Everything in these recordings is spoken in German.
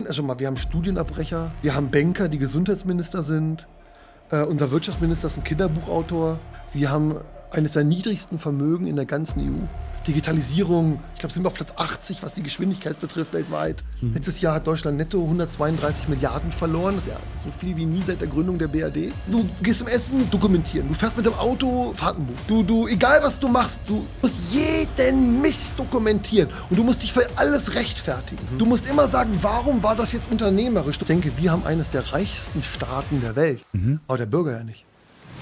Also mal, wir haben Studienabbrecher, wir haben Banker, die Gesundheitsminister sind. Unser Wirtschaftsminister ist ein Kinderbuchautor. Wir haben eines der niedrigsten Vermögen in der ganzen EU. Digitalisierung, ich glaube, sind wir auf Platz 80, was die Geschwindigkeit betrifft weltweit. Letztes Jahr hat Deutschland netto 132 Milliarden verloren. Das ist ja so viel wie nie seit der Gründung der BRD. Du gehst zum Essen, dokumentieren. Du fährst mit dem Auto, Fahrtenbuch. Du, egal was du machst, du musst jeden Mist dokumentieren. Und du musst dich für alles rechtfertigen. Du musst immer sagen, warum war das jetzt unternehmerisch? Ich denke, wir haben eines der reichsten Staaten der Welt. Aber der Bürger ja nicht.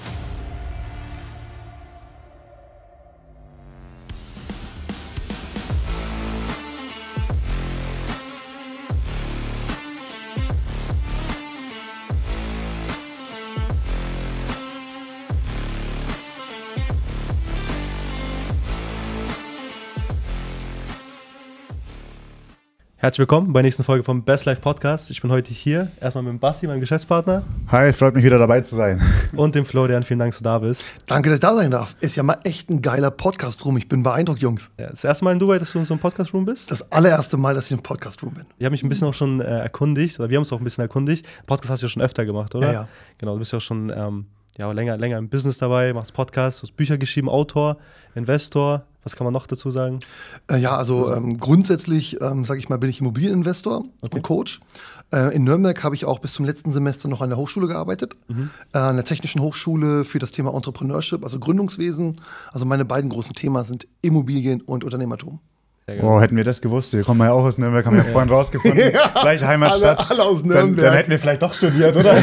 Herzlich willkommen bei der nächsten Folge vom Best Life Podcast. Ich bin heute hier, erstmal mit dem Basti, meinem Geschäftspartner. Hi, freut mich wieder dabei zu sein. Und dem Florian, vielen Dank, dass du da bist. Danke, dass ich da sein darf. Ist ja mal echt ein geiler Podcast-Room. Ich bin beeindruckt, Jungs. Ja, das erste Mal in Dubai, dass du in so einem Podcast-Room bist? Das allererste Mal, dass ich im Podcast-Room bin. Ich habe mich ein bisschen auch schon erkundigt, oder wir haben uns auch ein bisschen erkundigt. Podcast hast du ja schon öfter gemacht, oder? Ja. Genau, du bist ja auch schon länger im Business dabei, machst Podcasts, du hast Bücher geschrieben, Autor, Investor. Was kann man noch dazu sagen? Grundsätzlich, sage ich mal, bin ich Immobilieninvestor und Coach. In Nürnberg habe ich auch bis zum letzten Semester noch an der Hochschule gearbeitet. An der Technischen Hochschule für das Thema Entrepreneurship, also Gründungswesen. Also meine beiden großen Themen sind Immobilien und Unternehmertum. Oh, hätten wir das gewusst. Wir kommen ja auch aus Nürnberg, haben ja vorhin rausgefunden. Gleiche Heimatstadt. Alle aus Nürnberg. Dann hätten wir vielleicht doch studiert, oder?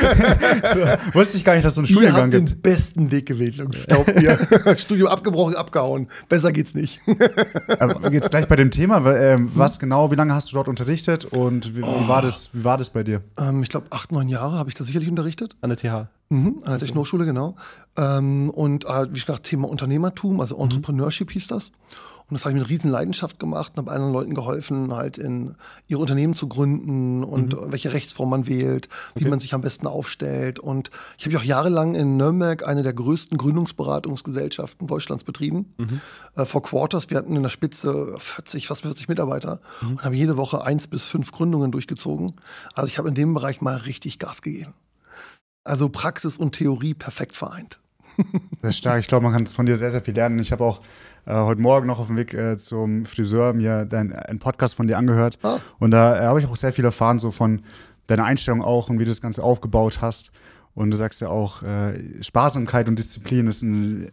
So, wusste ich gar nicht, dass so ein Studiengang gibt. Ihr habt den besten Weg gewählt, Jungs. Glaubt mir. Studium abgebrochen, abgehauen. Besser geht's nicht. Aber jetzt gleich bei dem Thema. Was genau, wie lange hast du dort unterrichtet und wie war das bei dir? Ich glaube, 8, 9 Jahre habe ich da sicherlich unterrichtet. An der TH. An der Technischen Hochschule, genau. Wie gesagt, Thema Unternehmertum, also Entrepreneurship hieß das. Und das habe ich mit riesen Leidenschaft gemacht und habe anderen Leuten geholfen, halt in ihre Unternehmen zu gründen und welche Rechtsform man wählt, wie man sich am besten aufstellt. Und ich habe ja auch jahrelang in Nürnberg eine der größten Gründungsberatungsgesellschaften Deutschlands betrieben. Vor Quarters, wir hatten in der Spitze fast 40 Mitarbeiter und haben jede Woche 1 bis 5 Gründungen durchgezogen. Also ich habe in dem Bereich mal richtig Gas gegeben. Also Praxis und Theorie perfekt vereint. Das ist stark. Ich glaube, man kann von dir sehr, sehr viel lernen. Ich habe auch heute Morgen noch auf dem Weg zum Friseur mir einen Podcast von dir angehört. Und da habe ich auch sehr viel erfahren, so von deiner Einstellung auch und wie du das Ganze aufgebaut hast. Und du sagst ja auch, Sparsamkeit und Disziplin sind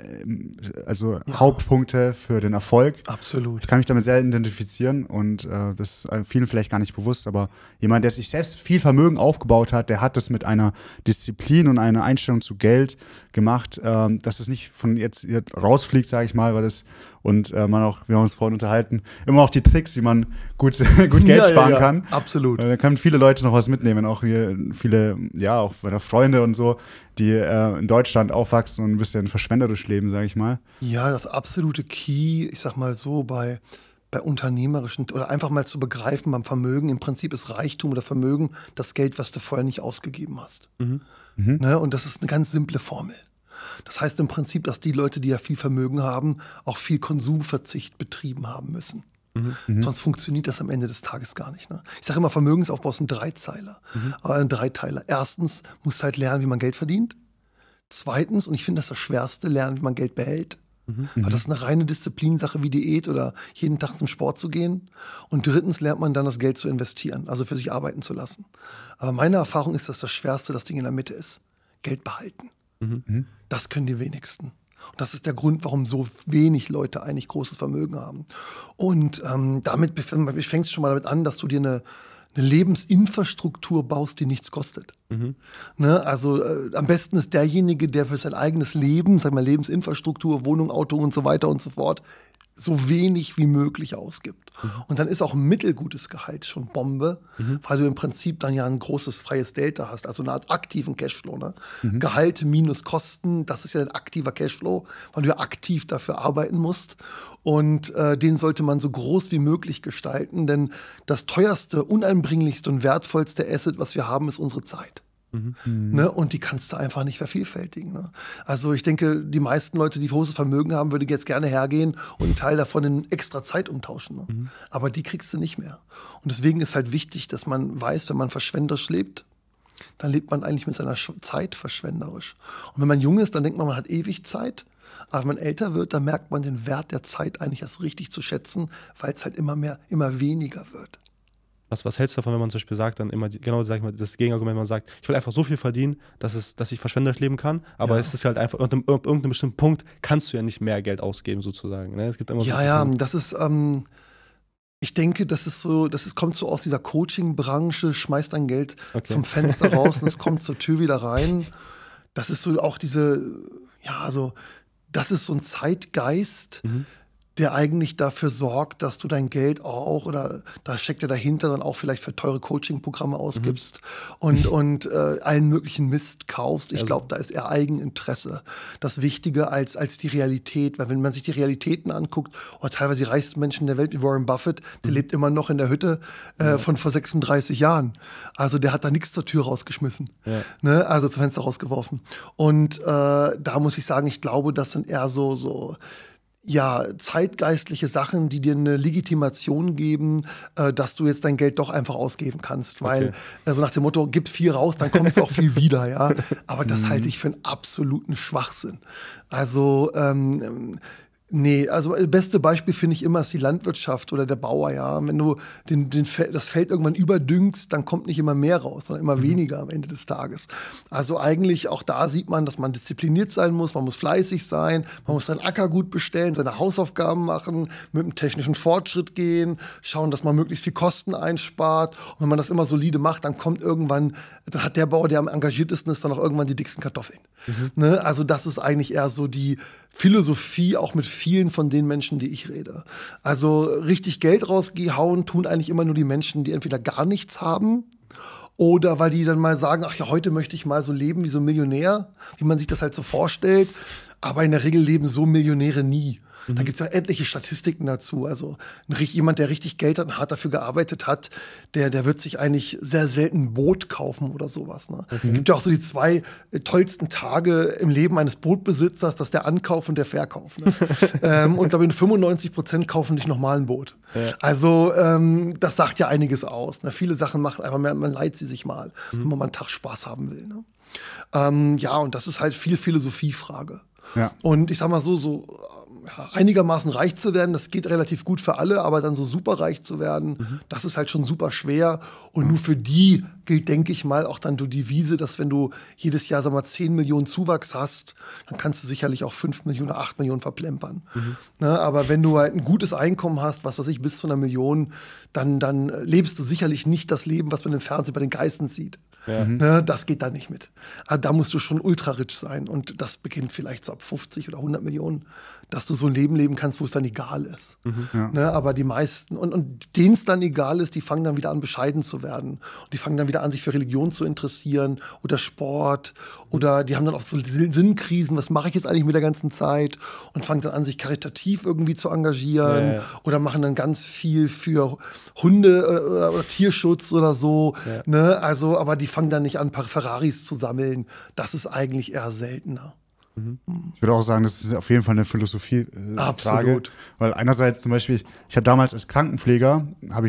Hauptpunkte für den Erfolg. Absolut. Ich kann mich damit sehr identifizieren und das ist vielen vielleicht gar nicht bewusst, aber jemand, der sich selbst viel Vermögen aufgebaut hat, der hat das mit einer Disziplin und einer Einstellung zu Geld gemacht, dass es nicht von jetzt rausfliegt, sage ich mal, weil das und wir haben uns vorhin unterhalten, immer auch die Tricks, wie man gut Geld sparen kann. Absolut. Da können viele Leute noch was mitnehmen, auch hier viele, auch meine Freunde und so, die in Deutschland aufwachsen und ein bisschen verschwenderisch leben, sage ich mal. Ja, das absolute Key, ich sag mal so, bei unternehmerischen oder einfach mal zu begreifen beim Vermögen, im Prinzip ist Reichtum oder Vermögen das Geld, was du vorher nicht ausgegeben hast. Ne? Und das ist eine ganz simple Formel. Das heißt im Prinzip, dass die Leute, die ja viel Vermögen haben, auch viel Konsumverzicht betrieben haben müssen. Sonst funktioniert das am Ende des Tages gar nicht. Ne? Ich sage immer, Vermögensaufbau ist ein Dreizeiler. Ein Dreiteiler. Erstens musst du halt lernen, wie man Geld verdient. Zweitens, und ich finde das Schwerste, lernen, wie man Geld behält. Weil das ist eine reine Disziplinsache wie Diät oder jeden Tag zum Sport zu gehen. Und drittens lernt man dann, das Geld zu investieren, also für sich arbeiten zu lassen. Aber meine Erfahrung ist, dass das Schwerste das Ding in der Mitte ist. Geld behalten. Das können die wenigsten. Und das ist der Grund, warum so wenig Leute eigentlich großes Vermögen haben. Und damit fängst du schon mal damit an, dass du dir eine Lebensinfrastruktur baust, die nichts kostet. Ne? Also am besten ist derjenige, der für sein eigenes Leben, sag mal Lebensinfrastruktur, Wohnung, Auto und so weiter und so fort, so wenig wie möglich ausgibt. Und dann ist auch ein mittelgutes Gehalt schon Bombe, weil du im Prinzip dann ja ein großes freies Delta hast, also eine Art aktiven Cashflow. Ne? Gehalt minus Kosten, das ist ja ein aktiver Cashflow, weil du ja aktiv dafür arbeiten musst. Und den sollte man so groß wie möglich gestalten, denn das teuerste, uneinbringlichste und wertvollste Asset, was wir haben, ist unsere Zeit. Ne? Und die kannst du einfach nicht vervielfältigen. Ne? Also ich denke, die meisten Leute, die großes Vermögen haben, würden jetzt gerne hergehen und einen Teil davon in extra Zeit umtauschen. Ne? Aber die kriegst du nicht mehr. Und deswegen ist halt wichtig, dass man weiß, wenn man verschwenderisch lebt, dann lebt man eigentlich mit seiner Zeit verschwenderisch. Und wenn man jung ist, dann denkt man, man hat ewig Zeit. Aber wenn man älter wird, dann merkt man den Wert der Zeit eigentlich erst richtig zu schätzen, weil es halt immer weniger wird. Was hältst du davon, wenn man zum Beispiel sagt, dann immer, sag ich mal, das Gegenargument, wenn man sagt, ich will einfach so viel verdienen, dass ich verschwenderisch leben kann, aber es ist halt einfach, ab irgendeinem bestimmten Punkt kannst du ja nicht mehr Geld ausgeben, sozusagen. Ne? Es gibt immer das ist, ich denke, kommt so aus dieser Coaching-Branche, schmeißt dein Geld zum Fenster raus und es kommt zur Tür wieder rein. Das ist so auch das ist so ein Zeitgeist, der eigentlich dafür sorgt, dass du dein Geld auch, oder da steckt ja dahinter dann auch vielleicht für teure Coaching-Programme ausgibst und allen möglichen Mist kaufst. Ich glaube, da ist eher Eigeninteresse das Wichtige als die Realität. Weil wenn man sich die Realitäten anguckt, oder teilweise die reichsten Menschen der Welt, wie Warren Buffett, der lebt immer noch in der Hütte von vor 36 Jahren. Also der hat da nichts zur Tür rausgeschmissen, ne? Also zum Fenster rausgeworfen. Und da muss ich sagen, ich glaube, das sind eher so zeitgeistliche Sachen, die dir eine Legitimation geben, dass du jetzt dein Geld doch einfach ausgeben kannst. Weil, also nach dem Motto, gib viel raus, dann kommt es auch viel wieder, ja. Aber das halte ich für einen absoluten Schwachsinn. Also, das beste Beispiel finde ich immer ist die Landwirtschaft oder der Bauer, ja. Wenn du das Feld irgendwann überdüngst, dann kommt nicht immer mehr raus, sondern immer weniger am Ende des Tages. Also eigentlich auch da sieht man, dass man diszipliniert sein muss, man muss fleißig sein, man muss seinen Acker gut bestellen, seine Hausaufgaben machen, mit dem technischen Fortschritt gehen, schauen, dass man möglichst viel Kosten einspart. Und wenn man das immer solide macht, dann kommt irgendwann, dann hat der Bauer, der am engagiertesten ist, dann auch irgendwann die dicksten Kartoffeln. Ne? Also das ist eigentlich eher so die Philosophie auch mit vielen von den Menschen, die ich rede. Also richtig Geld rausgehauen tun eigentlich immer nur die Menschen, die entweder gar nichts haben oder weil die dann mal sagen, ach ja, heute möchte ich mal so leben wie so ein Millionär, wie man sich das halt so vorstellt. Aber in der Regel leben so Millionäre nie. Da gibt es ja etliche Statistiken dazu. Also jemand, der richtig Geld hat und hart dafür gearbeitet hat, der wird sich eigentlich sehr selten ein Boot kaufen oder sowas. Ne? Es gibt ja auch so die 2 tollsten Tage im Leben eines Bootbesitzers, das ist der Ankauf und der Verkauf. Ne? Und glaube ich, 95% kaufen nicht nochmal ein Boot. Ja. Also das sagt ja einiges aus. Ne? Viele Sachen machen einfach mehr, man leiht sie sich mal, wenn man mal einen Tag Spaß haben will. Ne? Und das ist halt viel Philosophiefrage. Ja. Und ich sag mal so einigermaßen reich zu werden, das geht relativ gut für alle, aber dann so super reich zu werden, das ist halt schon super schwer. Und nur für die gilt, denke ich mal, auch dann die Devise, dass wenn du jedes Jahr, 10 Millionen Zuwachs hast, dann kannst du sicherlich auch 5 Millionen oder 8 Millionen verplempern. Ne, aber wenn du halt ein gutes Einkommen hast, was weiß ich, bis zu 1 Million, dann lebst du sicherlich nicht das Leben, was man im Fernsehen bei den Geistern sieht. Ja. Ne, das geht da nicht mit. Also da musst du schon ultra rich sein und das beginnt vielleicht so ab 50 oder 100 Millionen, dass du so ein Leben leben kannst, wo es dann egal ist. Ne, aber die meisten, und denen es dann egal ist, die fangen dann wieder an, bescheiden zu werden. Und die fangen dann wieder an, sich für Religion zu interessieren oder Sport oder die haben dann auch so Sinnkrisen, was mache ich jetzt eigentlich mit der ganzen Zeit, und fangen dann an, sich karitativ irgendwie zu engagieren oder machen dann ganz viel für Hunde oder Tierschutz oder so. Ne, also, aber die fangen dann nicht an, ein paar Ferraris zu sammeln. Das ist eigentlich eher seltener. Ich würde auch sagen, das ist auf jeden Fall eine Philosophie-Frage. Weil einerseits zum Beispiel, ich habe damals als Krankenpfleger, habe ich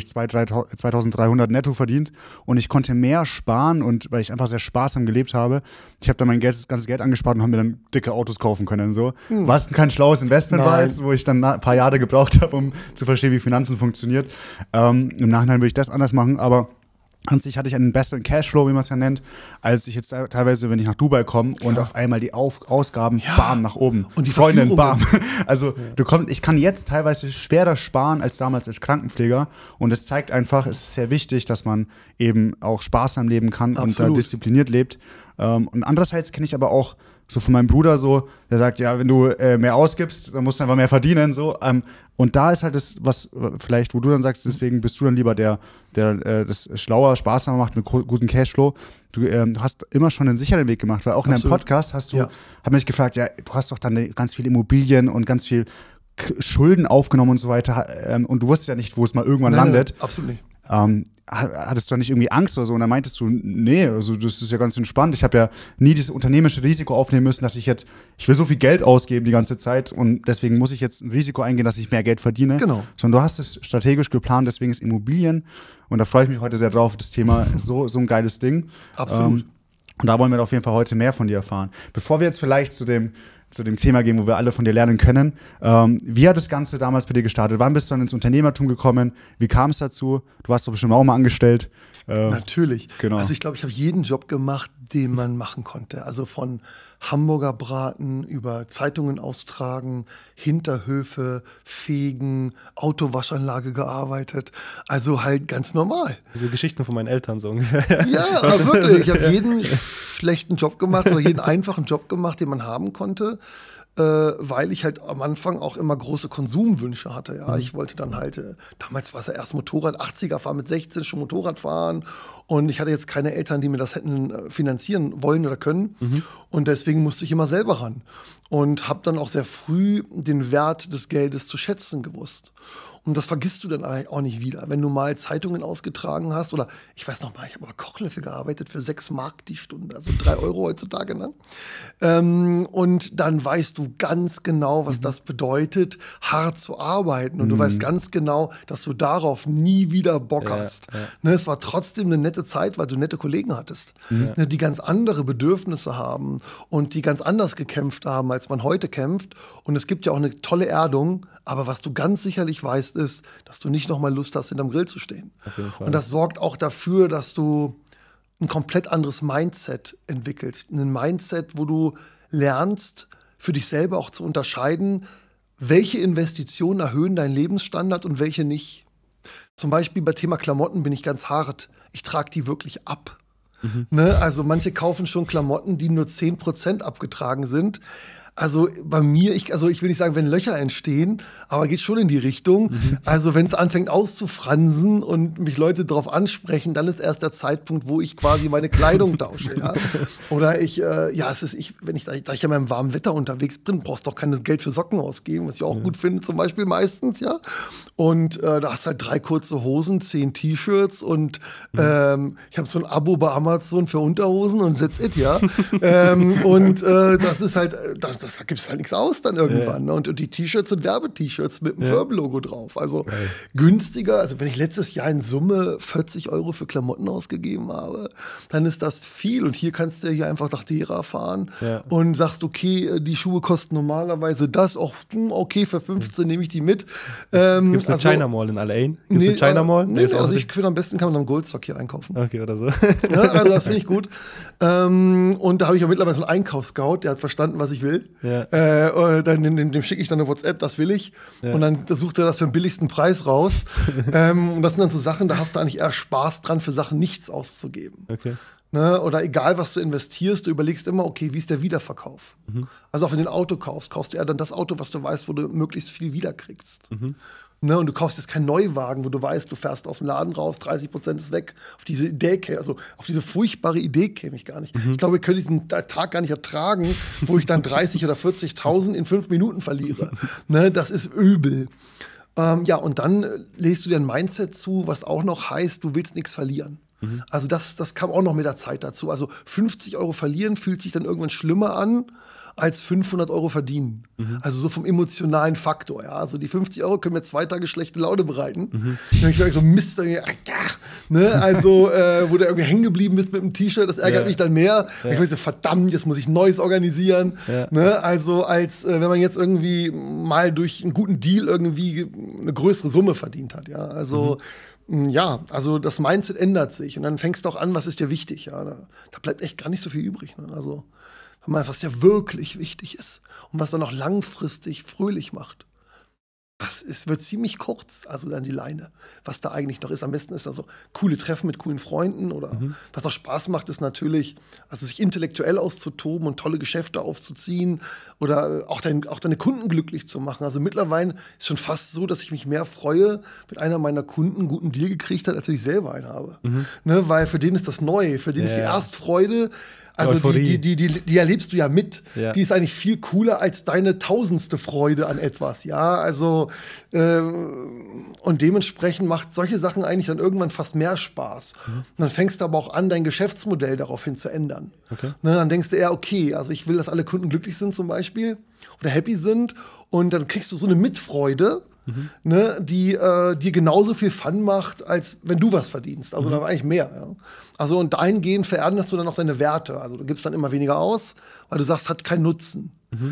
2.300 netto verdient und ich konnte mehr sparen, und weil ich einfach sehr sparsam gelebt habe, ich habe dann mein ganzes Geld angespart und habe mir dann dicke Autos kaufen können. So. Was kein schlaues Investment war jetzt, wo ich dann ein paar Jahre gebraucht habe, um zu verstehen, wie Finanzen funktioniert. Im Nachhinein würde ich das anders machen, aber an sich hatte ich einen besseren Cashflow, wie man es ja nennt, als ich jetzt teilweise, wenn ich nach Dubai komme und auf einmal die Ausgaben bam nach oben. Und die Freundin bam. Also ich kann jetzt teilweise schwerer sparen als damals als Krankenpfleger, und es zeigt einfach, es ist sehr wichtig, dass man eben auch sparsam leben kann und da diszipliniert lebt. Und andererseits kenne ich aber auch so von meinem Bruder so, der sagt, ja, wenn du mehr ausgibst, dann musst du einfach mehr verdienen, so. Und da ist halt das, was vielleicht, wo du dann sagst, deswegen bist du dann lieber der das schlauer, sparsamer macht mit gutem Cashflow. Du hast immer schon einen sicheren Weg gemacht, weil auch in deinem Podcast hab mich gefragt, ja, du hast doch dann ganz viel Immobilien und ganz viel Schulden aufgenommen und so weiter, und du wusstest ja nicht, wo es mal irgendwann landet. Absolut nicht. hattest du da nicht irgendwie Angst oder so? Und dann meintest du, nee, also das ist ja ganz entspannt. Ich habe ja nie dieses unternehmerische Risiko aufnehmen müssen, dass ich will so viel Geld ausgeben die ganze Zeit und deswegen muss ich jetzt ein Risiko eingehen, dass ich mehr Geld verdiene. Genau. Sondern du hast es strategisch geplant, deswegen ist Immobilien, und da freue ich mich heute sehr drauf, das Thema, so ein geiles Ding. Absolut. Und da wollen wir auf jeden Fall heute mehr von dir erfahren. Bevor wir jetzt vielleicht zu dem Thema gehen, wo wir alle von dir lernen können. Wie hat das Ganze damals bei dir gestartet? Wann bist du dann ins Unternehmertum gekommen? Wie kam es dazu? Du warst doch bestimmt auch mal angestellt. Natürlich. Genau. Also ich glaube, ich habe jeden Job gemacht, den man machen konnte. Also von Hamburger Braten über Zeitungen austragen, Hinterhöfe, Fegen, Autowaschanlage gearbeitet. Also halt ganz normal. So Geschichten von meinen Eltern so ungefähr. Ja, aber wirklich. Ich habe jeden schlechten Job gemacht oder jeden einfachen Job gemacht, den man haben konnte, weil ich halt am Anfang auch immer große Konsumwünsche hatte. Ja. Ich wollte dann halt, damals war es ja erst Motorrad, 80er fahren, mit 16 schon Motorrad fahren. Und ich hatte jetzt keine Eltern, die mir das hätten finanzieren wollen oder können. Und deswegen musste ich immer selber ran. Und habe dann auch sehr früh den Wert des Geldes zu schätzen gewusst. Und das vergisst du dann eigentlich auch nicht wieder. Wenn du mal Zeitungen ausgetragen hast oder, ich weiß noch mal, ich habe aber Kochlöffel gearbeitet für 6 Mark die Stunde, also 3 Euro heutzutage. Ne? Und dann weißt du ganz genau, was das bedeutet, hart zu arbeiten. Und du weißt ganz genau, dass du darauf nie wieder Bock hast. Ja. Ne, es war trotzdem eine nette Zeit, weil du nette Kollegen hattest, ne, die ganz andere Bedürfnisse haben und die ganz anders gekämpft haben, als man heute kämpft. Und es gibt ja auch eine tolle Erdung, aber was du ganz sicherlich weißt, ist, dass du nicht noch mal Lust hast, hinterm Grill zu stehen. Und das sorgt auch dafür, dass du ein komplett anderes Mindset entwickelst. Ein Mindset, wo du lernst, für dich selber auch zu unterscheiden, welche Investitionen erhöhen deinen Lebensstandard und welche nicht. Zum Beispiel bei Thema Klamotten bin ich ganz hart. Ich trage die wirklich ab. Ne? Also manche kaufen schon Klamotten, die nur 10% abgetragen sind. Also bei mir, ich will nicht sagen, wenn Löcher entstehen, aber geht schon in die Richtung. Also wenn es anfängt auszufransen und mich Leute darauf ansprechen, dann ist erst der Zeitpunkt, wo ich quasi meine Kleidung tausche. Ja? Oder da ich ja in meinem warmen Wetter unterwegs bin, brauchst du doch kein Geld für Socken ausgeben, was ich auch gut finde zum Beispiel meistens, ja. Und da hast du halt 3 kurze Hosen, 10 T-Shirts und ich habe so ein Abo bei Amazon für Unterhosen und that's it, ja. Das ist halt, da gibt es halt nichts aus dann irgendwann. Ne? Und die T-Shirts sind Werbe-T-Shirts mit dem Firmenlogo drauf. Also günstiger, also wenn ich letztes Jahr in Summe 40 Euro für Klamotten ausgegeben habe, dann ist das viel. Und hier kannst du hier einfach nach Dera fahren und sagst, okay, die Schuhe kosten normalerweise das, auch okay, für 15 nehme ich die mit. Gibt es eine China Mall in L.A.? Gibt es eine China Mall? Nee, also ich finde, am besten kann man am Goldverkehr einkaufen. Okay, oder so. Ja, also das finde ich gut. Und da habe ich ja mittlerweile so einen Einkaufsscout, der hat verstanden, was ich will. Dem schicke ich dann eine WhatsApp, das will ich. Und dann sucht er das für den billigsten Preis raus. Und das sind dann so Sachen, da hast du eigentlich eher Spaß dran, für Sachen nichts auszugeben. Okay. Ne? Oder egal, was du investierst, du überlegst immer, okay, wie ist der Wiederverkauf? Also auch wenn du ein Auto kaufst du eher dann das Auto, was du weißt, wo du möglichst viel wiederkriegst. Ne, und du kaufst jetzt keinen Neuwagen, wo du weißt, du fährst aus dem Laden raus, 30% ist weg. Auf diese Idee, also auf diese furchtbare Idee käme ich gar nicht. Ich glaube, ich könnte diesen Tag gar nicht ertragen, wo ich dann 30 oder 40.000 in 5 Minuten verliere. Ne, das ist übel. Und dann legst du dir ein Mindset zu, was auch noch heißt, du willst nichts verlieren. Also das kam auch noch mit der Zeit dazu. Also 50 Euro verlieren fühlt sich dann irgendwann schlimmer an, als 500 Euro verdienen. Also so vom emotionalen Faktor. Ja? Also die 50 Euro können mir 2 Tage schlechte Laune bereiten. Ich war so Mist, ne? Also wo du irgendwie hängen geblieben bist mit dem T-Shirt, das ärgert mich dann mehr. Ich weiß so, verdammt, jetzt muss ich Neues organisieren. Ne? Also als wenn man jetzt irgendwie mal durch einen guten Deal irgendwie eine größere Summe verdient hat. Ja? Also also das Mindset ändert sich und dann fängst du auch an, was ist dir wichtig. Ja? Da bleibt echt gar nicht so viel übrig. Ne? Also was ja wirklich wichtig ist und was dann auch langfristig fröhlich macht. Wird ziemlich kurz, also dann die Leine, was da eigentlich noch ist. Am besten ist also coole Treffen mit coolen Freunden oder was auch Spaß macht, ist natürlich, also sich intellektuell auszutoben und tolle Geschäfte aufzuziehen oder auch deine Kunden glücklich zu machen. Also mittlerweile ist schon fast so, dass ich mich mehr freue, wenn einer meiner Kunden einen guten Deal gekriegt hat, als wenn ich selber einen habe. Ne, weil für den ist das neu, für den ist die Erstfreude Also Euphorie. die erlebst du ja mit. Ja. Die ist eigentlich viel cooler als deine 1000. Freude an etwas, ja. Also und dementsprechend macht solche Sachen eigentlich dann irgendwann fast mehr Spaß. Und dann fängst du aber auch an, dein Geschäftsmodell daraufhin zu ändern. Okay. Ne, dann denkst du eher, okay, also ich will, dass alle Kunden glücklich sind zum Beispiel oder happy sind und dann kriegst du so eine Mitfreude, ne, die dir genauso viel Fun macht, als wenn du was verdienst. Also da war eigentlich mehr. Ja. Also und dahingehend veränderst du dann auch deine Werte. Also du gibst dann immer weniger aus, weil du sagst, hat keinen Nutzen.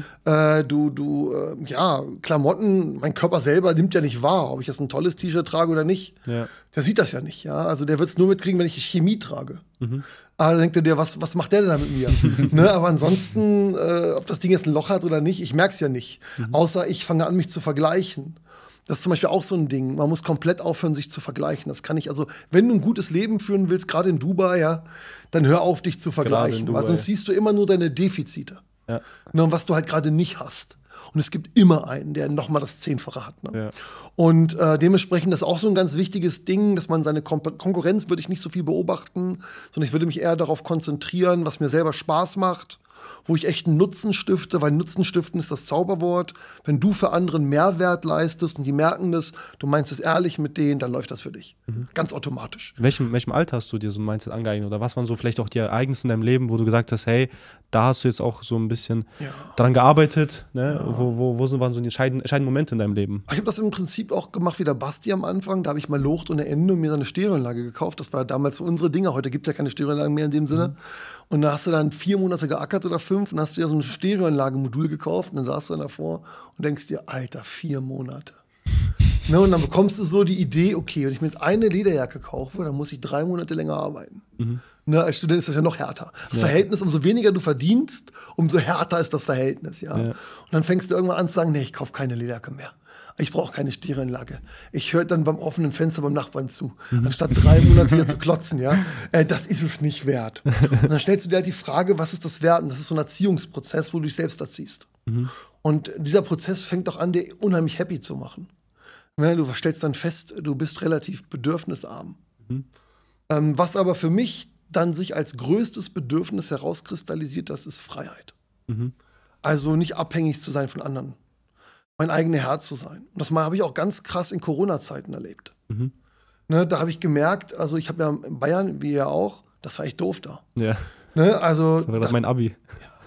Ja, Klamotten, mein Körper selber nimmt ja nicht wahr, ob ich jetzt ein tolles T-Shirt trage oder nicht. Ja. Der sieht das ja nicht, ja. Also der wird es nur mitkriegen, wenn ich Chemie trage. Also denkt er dir, was macht der denn da mit mir? Ne, aber ansonsten, ob das Ding jetzt ein Loch hat oder nicht, ich merke es ja nicht. Außer ich fange an, mich zu vergleichen. Das ist zum Beispiel auch so ein Ding. Man muss komplett aufhören, sich zu vergleichen. Das kann ich, also, wenn du ein gutes Leben führen willst, gerade in Dubai, ja, dann hör auf, dich zu vergleichen. Weil sonst siehst du immer nur deine Defizite. Ja. Ne, und was du halt gerade nicht hast. Und es gibt immer einen, der nochmal das 10-fache hat. Ne? Ja. Und dementsprechend ist auch so ein ganz wichtiges Ding, dass man seine Konkurrenz würde ich nicht so viel beobachten, sondern ich würde mich eher darauf konzentrieren, was mir selber Spaß macht, wo ich echt einen Nutzen stifte, weil Nutzen stiften ist das Zauberwort. Wenn du für anderen Mehrwert leistest und die merken das, du meinst es ehrlich mit denen, dann läuft das für dich. Ganz automatisch. In welchem Alter hast du dir so ein Mindset angeeignet? Oder was waren so vielleicht auch die Ereignisse in deinem Leben, wo du gesagt hast, hey, da hast du jetzt auch so ein bisschen dran gearbeitet? Ne? Wo waren so die entscheidenden Momente in deinem Leben? Ich habe das im Prinzip auch gemacht wie der Basti am Anfang. Da habe ich mal Locht ohne Ende und mir so eine Stereoanlage gekauft. Das war damals so unsere Dinger. Heute gibt es ja keine Stereoanlagen mehr in dem Sinne. Und da hast du dann 4 Monate geackert oder 5 und hast dir so ein Stereoanlagemodul gekauft. Und dann saßt du dann davor und denkst dir, Alter, 4 Monate. Ne, und dann bekommst du so die Idee, okay, wenn ich mir jetzt eine Lederjacke kaufe, dann muss ich 3 Monate länger arbeiten. Ne, als Student ist das ja noch härter. Das Verhältnis, umso weniger du verdienst, umso härter ist das Verhältnis. Ja. Und dann fängst du irgendwann an zu sagen, nee, ich kaufe keine Lederjacke mehr. Ich brauche keine Stereoanlage. Ich höre dann beim offenen Fenster beim Nachbarn zu, anstatt 3 Monate hier zu klotzen. Ja. Das ist es nicht wert. Und dann stellst du dir halt die Frage, was ist das wert? Und das ist so ein Erziehungsprozess, wo du dich selbst erziehst. Und dieser Prozess fängt auch an, dir unheimlich happy zu machen. Ne, du stellst dann fest, du bist relativ bedürfnisarm. Was aber für mich dann sich als größtes Bedürfnis herauskristallisiert, das ist Freiheit. Also nicht abhängig zu sein von anderen. Mein eigener Herr zu sein. Und das habe ich auch ganz krass in Corona-Zeiten erlebt. Ne, da habe ich gemerkt, also ich habe ja in Bayern, wie ihr auch, das war echt doof da. Ja. Ne, also, Das war doch mein Abi.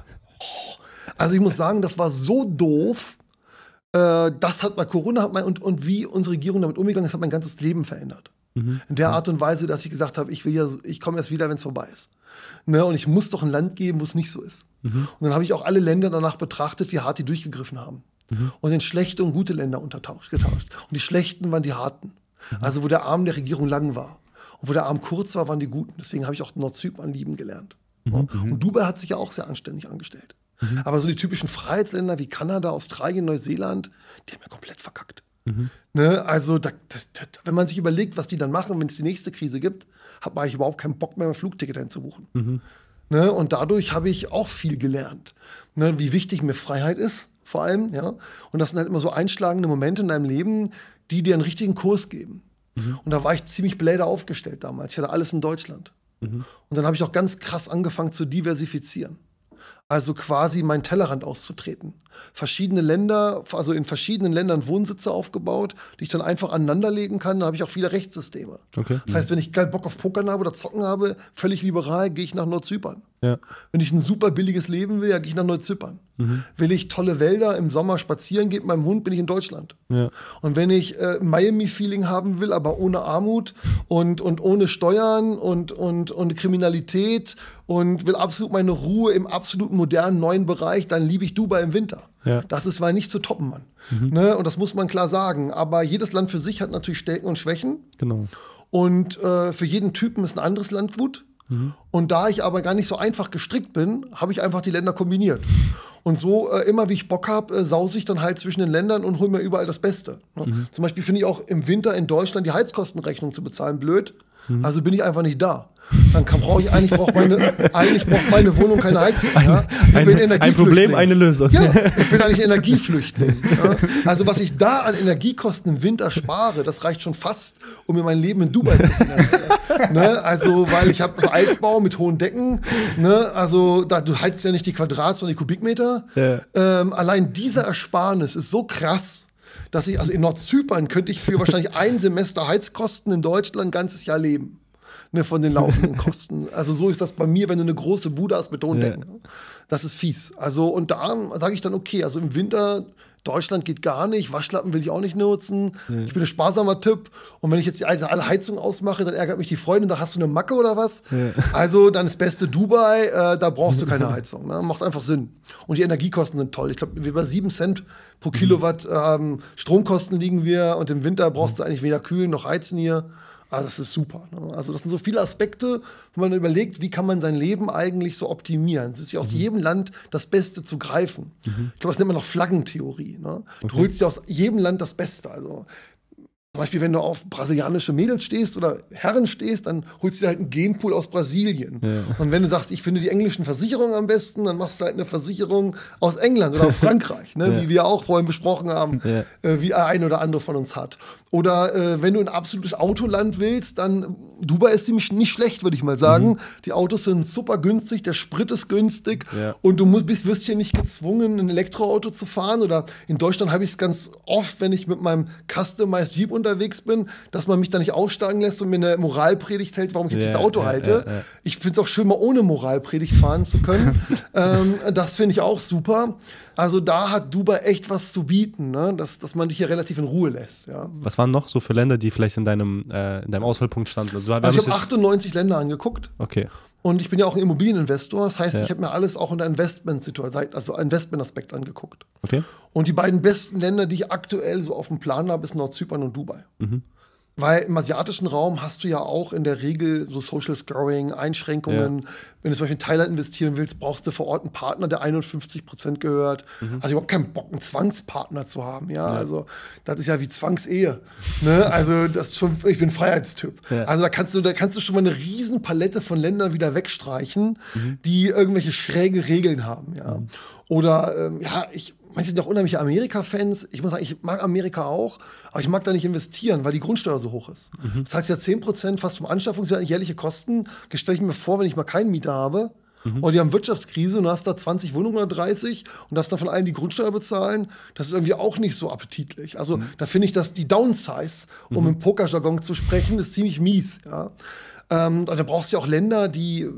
Also ich muss sagen, das war so doof. Das hat bei Corona und wie unsere Regierung damit umgegangen ist, hat mein ganzes Leben verändert. In der Art und Weise, dass ich gesagt habe, ich komme erst wieder, wenn es vorbei ist. Ne? Und ich muss doch ein Land geben, wo es nicht so ist. Und dann habe ich auch alle Länder danach betrachtet, wie hart die durchgegriffen haben. Und in schlechte und gute Länder getauscht. Und die schlechten waren die harten. Also wo der Arm der Regierung lang war. Und wo der Arm kurz war, waren die guten. Deswegen habe ich auch Nordzypern lieben gelernt. Und Dubai hat sich ja auch sehr anständig angestellt. Aber so die typischen Freiheitsländer wie Kanada, Australien, Neuseeland, die haben ja komplett verkackt. Ne? Also wenn man sich überlegt, was die dann machen, wenn es die nächste Krise gibt, hat man eigentlich überhaupt keinen Bock mehr, ein Flugticket einzubuchen. Ne? Und dadurch habe ich auch viel gelernt. Ne? Wie wichtig mir Freiheit ist, vor allem. Ja? Und das sind halt immer so einschlagende Momente in deinem Leben, die dir einen richtigen Kurs geben. Und da war ich ziemlich bläder aufgestellt damals. Ich hatte alles in Deutschland. Und dann habe ich auch ganz krass angefangen zu diversifizieren. Also quasi meinen Tellerrand auszutreten. Verschiedene Länder, also in verschiedenen Ländern Wohnsitze aufgebaut, die ich dann einfach aneinanderlegen kann. Dann habe ich auch viele Rechtssysteme. Okay. Das heißt, wenn ich geil Bock auf Pokern habe oder Zocken habe, völlig liberal, gehe ich nach Nordzypern. Ja. Wenn ich ein super billiges Leben will, ja, gehe ich nach Nordzypern. Will ich tolle Wälder im Sommer spazieren gehen mit meinem Hund, bin ich in Deutschland. Ja. Und wenn ich Miami-Feeling haben will, aber ohne Armut und ohne Steuern und Kriminalität und will absolut meine Ruhe im absolut modernen neuen Bereich, dann liebe ich Dubai im Winter. Ja. Das ist mal nicht zu toppen, Mann. Ne? Und das muss man klar sagen. Aber jedes Land für sich hat natürlich Stärken und Schwächen. Genau. Und für jeden Typen ist ein anderes Land gut. Und da ich aber gar nicht so einfach gestrickt bin, habe ich einfach die Länder kombiniert. Und so, immer wie ich Bock habe, sause ich dann halt zwischen den Ländern und hole mir überall das Beste. Ne? Zum Beispiel finde ich auch im Winter in Deutschland die Heizkostenrechnung zu bezahlen blöd. Also bin ich einfach nicht da. Dann braucht meine Wohnung keine Heizung. Ja? Ein Problem, eine Lösung. Ja, ich bin eigentlich Energieflüchtling. Ja? Also was ich da an Energiekosten im Winter spare, das reicht schon fast, um mir mein Leben in Dubai zu finanzieren. Ne? Also weil ich habe Altbau mit hohen Decken. Ne? Also du heizt ja nicht die Quadrats, sondern die Kubikmeter. Ja. Allein dieser Ersparnis ist so krass, dass also in Nordzypern könnte ich für wahrscheinlich ein Semester Heizkosten in Deutschland ein ganzes Jahr leben. Ne, von den laufenden Kosten. Also so ist das bei mir, wenn du eine große Bude hast mit hohen Decken. Ja. Das ist fies. Also und da sage ich dann, okay, also im Winter Deutschland geht gar nicht, Waschlappen will ich auch nicht nutzen. Ja. Ich bin ein sparsamer Typ. Und wenn ich jetzt alle Heizungen ausmache, dann ärgert mich die Freundin, da hast du eine Macke oder was? Ja. Also dann das beste Dubai, da brauchst du keine Heizung. Ne? Macht einfach Sinn. Und die Energiekosten sind toll. Ich glaube, wir bei 7 Cent pro Kilowatt Stromkosten liegen wir. Und im Winter brauchst du eigentlich weder kühlen noch heizen hier. Also das ist super. Ne? Also das sind so viele Aspekte, wo man überlegt, wie kann man sein Leben eigentlich so optimieren. Es ist ja aus jedem Land das Beste zu greifen. Ich glaube, das nennt man noch Flaggentheorie. Ne? Du holst dir aus jedem Land das Beste. Also zum Beispiel, wenn du auf brasilianische Mädels stehst oder Herren stehst, dann holst du dir halt einen Genpool aus Brasilien. Ja. Und wenn du sagst, ich finde die englischen Versicherungen am besten, dann machst du halt eine Versicherung aus England oder aus Frankreich, ne? Ja. Wie wir auch vorhin besprochen haben, wie ein oder andere von uns hat. Oder wenn du ein absolutes Autoland willst, dann Dubai ist ziemlich nicht schlecht, würde ich mal sagen. Die Autos sind super günstig, der Sprit ist günstig und du wirst hier nicht gezwungen, ein Elektroauto zu fahren. Oder in Deutschland habe ich es ganz oft, wenn ich mit meinem Customized Jeep unterwegs bin, dass man mich da nicht aussteigen lässt und mir eine Moralpredigt hält, warum ich jetzt das Auto halte. Ich finde es auch schön, mal ohne Moralpredigt fahren zu können. Das finde ich auch super. Also da hat Dubai echt was zu bieten, ne? Dass man dich hier relativ in Ruhe lässt. Ja. Was waren noch so für Länder, die vielleicht in deinem Auswahlpunkt standen? Also ich habe 98 Länder angeguckt. Okay. Und ich bin ja auch ein Immobilieninvestor. Das heißt, ich habe mir alles auch in der Investment-Situation, also Investment-Aspekt angeguckt. Okay. Und die beiden besten Länder, die ich aktuell so auf dem Plan habe, ist Nordzypern und Dubai. Weil im asiatischen Raum hast du ja auch in der Regel so Social Scoring, Einschränkungen. Wenn du zum Beispiel in Thailand investieren willst, brauchst du vor Ort einen Partner, der 51% gehört. Also überhaupt keinen Bock, einen Zwangspartner zu haben. Ja? Also das ist ja wie Zwangsehe. Ne? Also das ist schon, ich bin Freiheitstyp. Also da kannst du schon mal eine riesen Palette von Ländern wieder wegstreichen, die irgendwelche schräge Regeln haben. Ja? Oder manche sind auch unheimliche Amerika-Fans. Ich muss sagen, ich mag Amerika auch, aber ich mag da nicht investieren, weil die Grundsteuer so hoch ist. Das heißt ja 10% fast vom Anschaffungsjahr jährliche Kosten. Stelle ich mir vor, wenn ich mal keinen Mieter habe oder die haben Wirtschaftskrise und du hast da 20 Wohnungen oder 30 und darfst dann von allen die Grundsteuer bezahlen, das ist irgendwie auch nicht so appetitlich. Also da finde ich, dass die Downsize, um im Pokerjargon zu sprechen, ist ziemlich mies. Ja. Und da brauchst du ja auch Länder,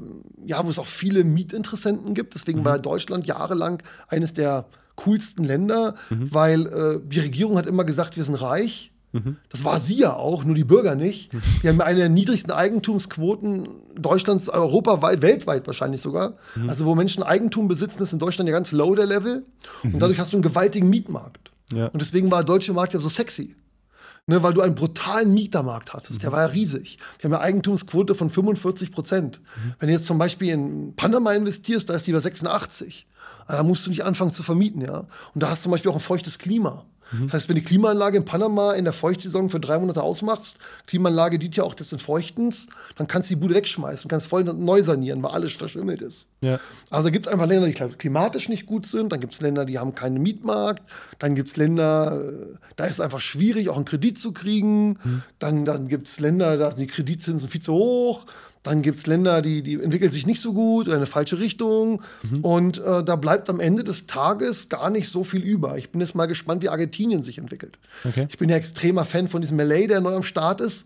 wo es auch viele Mietinteressenten gibt. Deswegen war Deutschland jahrelang eines der coolsten Länder, weil die Regierung hat immer gesagt, wir sind reich. Das war sie ja auch, nur die Bürger nicht. Wir haben eine der niedrigsten Eigentumsquoten Deutschlands, europaweit, weltweit wahrscheinlich sogar. Also wo Menschen Eigentum besitzen, ist in Deutschland ja ganz low der Level. Und dadurch hast du einen gewaltigen Mietmarkt. Ja. Und deswegen war der deutsche Markt ja so sexy. Ne, weil du einen brutalen Mietermarkt hattest, der war ja riesig. Wir haben eine Eigentumsquote von 45%. Wenn du jetzt zum Beispiel in Panama investierst, da ist die bei 86. Da musst du nicht anfangen zu vermieten, ja. Und da hast du zum Beispiel auch ein feuchtes Klima. Das heißt, wenn die Klimaanlage in Panama in der Feuchtsaison für 3 Monate ausmachst, Klimaanlage dient ja auch des Entfeuchtens, dann kannst du die Bude wegschmeißen, kannst voll neu sanieren, weil alles verschimmelt ist. Ja. Also gibt es einfach Länder, die klimatisch nicht gut sind, dann gibt es Länder, die haben keinen Mietmarkt, dann gibt es Länder, da ist es einfach schwierig, auch einen Kredit zu kriegen, dann gibt es Länder, da sind die Kreditzinsen viel zu hoch. Dann gibt es Länder, die entwickeln sich nicht so gut oder in eine falsche Richtung. Und da bleibt am Ende des Tages gar nicht so viel über. Ich bin jetzt mal gespannt, wie Argentinien sich entwickelt. Okay. Ich bin ja extremer Fan von diesem Malay, der neu am Start ist.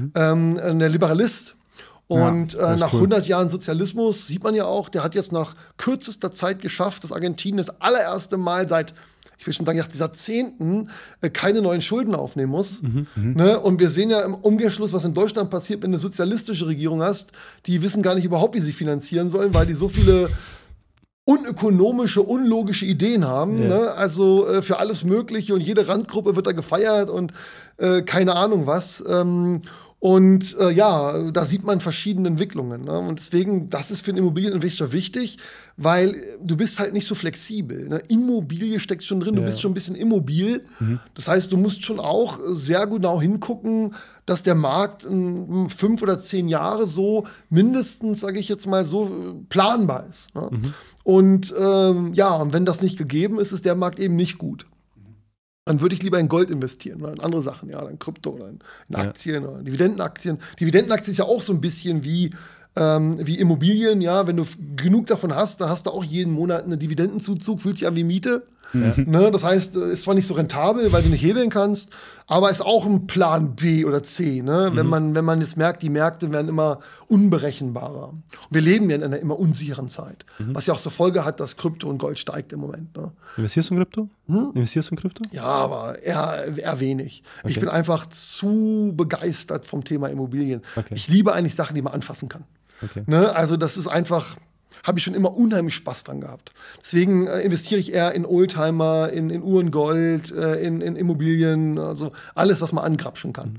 Der Liberalist. Und nach 100 Jahren Sozialismus sieht man ja auch, der hat jetzt nach kürzester Zeit geschafft, dass Argentinien das allererste Mal seit, ich will schon sagen, nach Jahrzehnten keine neuen Schulden aufnehmen muss. Ne? Und wir sehen ja im Umkehrschluss, was in Deutschland passiert, wenn du eine sozialistische Regierung hast, die wissen gar nicht überhaupt, wie sie finanzieren sollen, weil die so viele unökonomische, unlogische Ideen haben. Ne? Also für alles Mögliche und jede Randgruppe wird da gefeiert und keine Ahnung was. Und ja, da sieht man verschiedene Entwicklungen. Ne? Und deswegen, das ist für einen Immobilieninvestor wichtig, weil du bist halt nicht so flexibel. Ne? Immobilie steckt schon drin, du bist schon ein bisschen immobil. Das heißt, du musst schon auch sehr genau hingucken, dass der Markt in 5 oder 10 Jahre so mindestens, sage ich jetzt mal, so planbar ist. Ne? Und ja, und wenn das nicht gegeben ist, ist der Markt eben nicht gut. Dann würde ich lieber in Gold investieren oder in andere Sachen, ja, in Krypto oder in Aktien oder Dividendenaktien. Dividendenaktie ist ja auch so ein bisschen wie Immobilien, ja, wenn du genug davon hast, dann hast du auch jeden Monat einen Dividendenzuzug, fühlt sich an wie Miete. Ne? Das heißt, ist zwar nicht so rentabel, weil du nicht hebeln kannst, aber ist auch ein Plan B oder C, ne? Wenn man jetzt merkt, die Märkte werden immer unberechenbarer. Und wir leben ja in einer immer unsicheren Zeit, was ja auch zur Folge hat, dass Krypto und Gold steigt im Moment. Ne? Investierst du in Krypto? Investierst du in Krypto? Ja, aber eher wenig. Okay. Ich bin einfach zu begeistert vom Thema Immobilien. Okay. Ich liebe eigentlich Sachen, die man anfassen kann. Okay. Ne? Also das ist einfach, habe ich schon immer unheimlich Spaß dran gehabt. Deswegen investiere ich eher in Oldtimer, in Uhrengold, in Immobilien, also alles, was man angrapschen kann.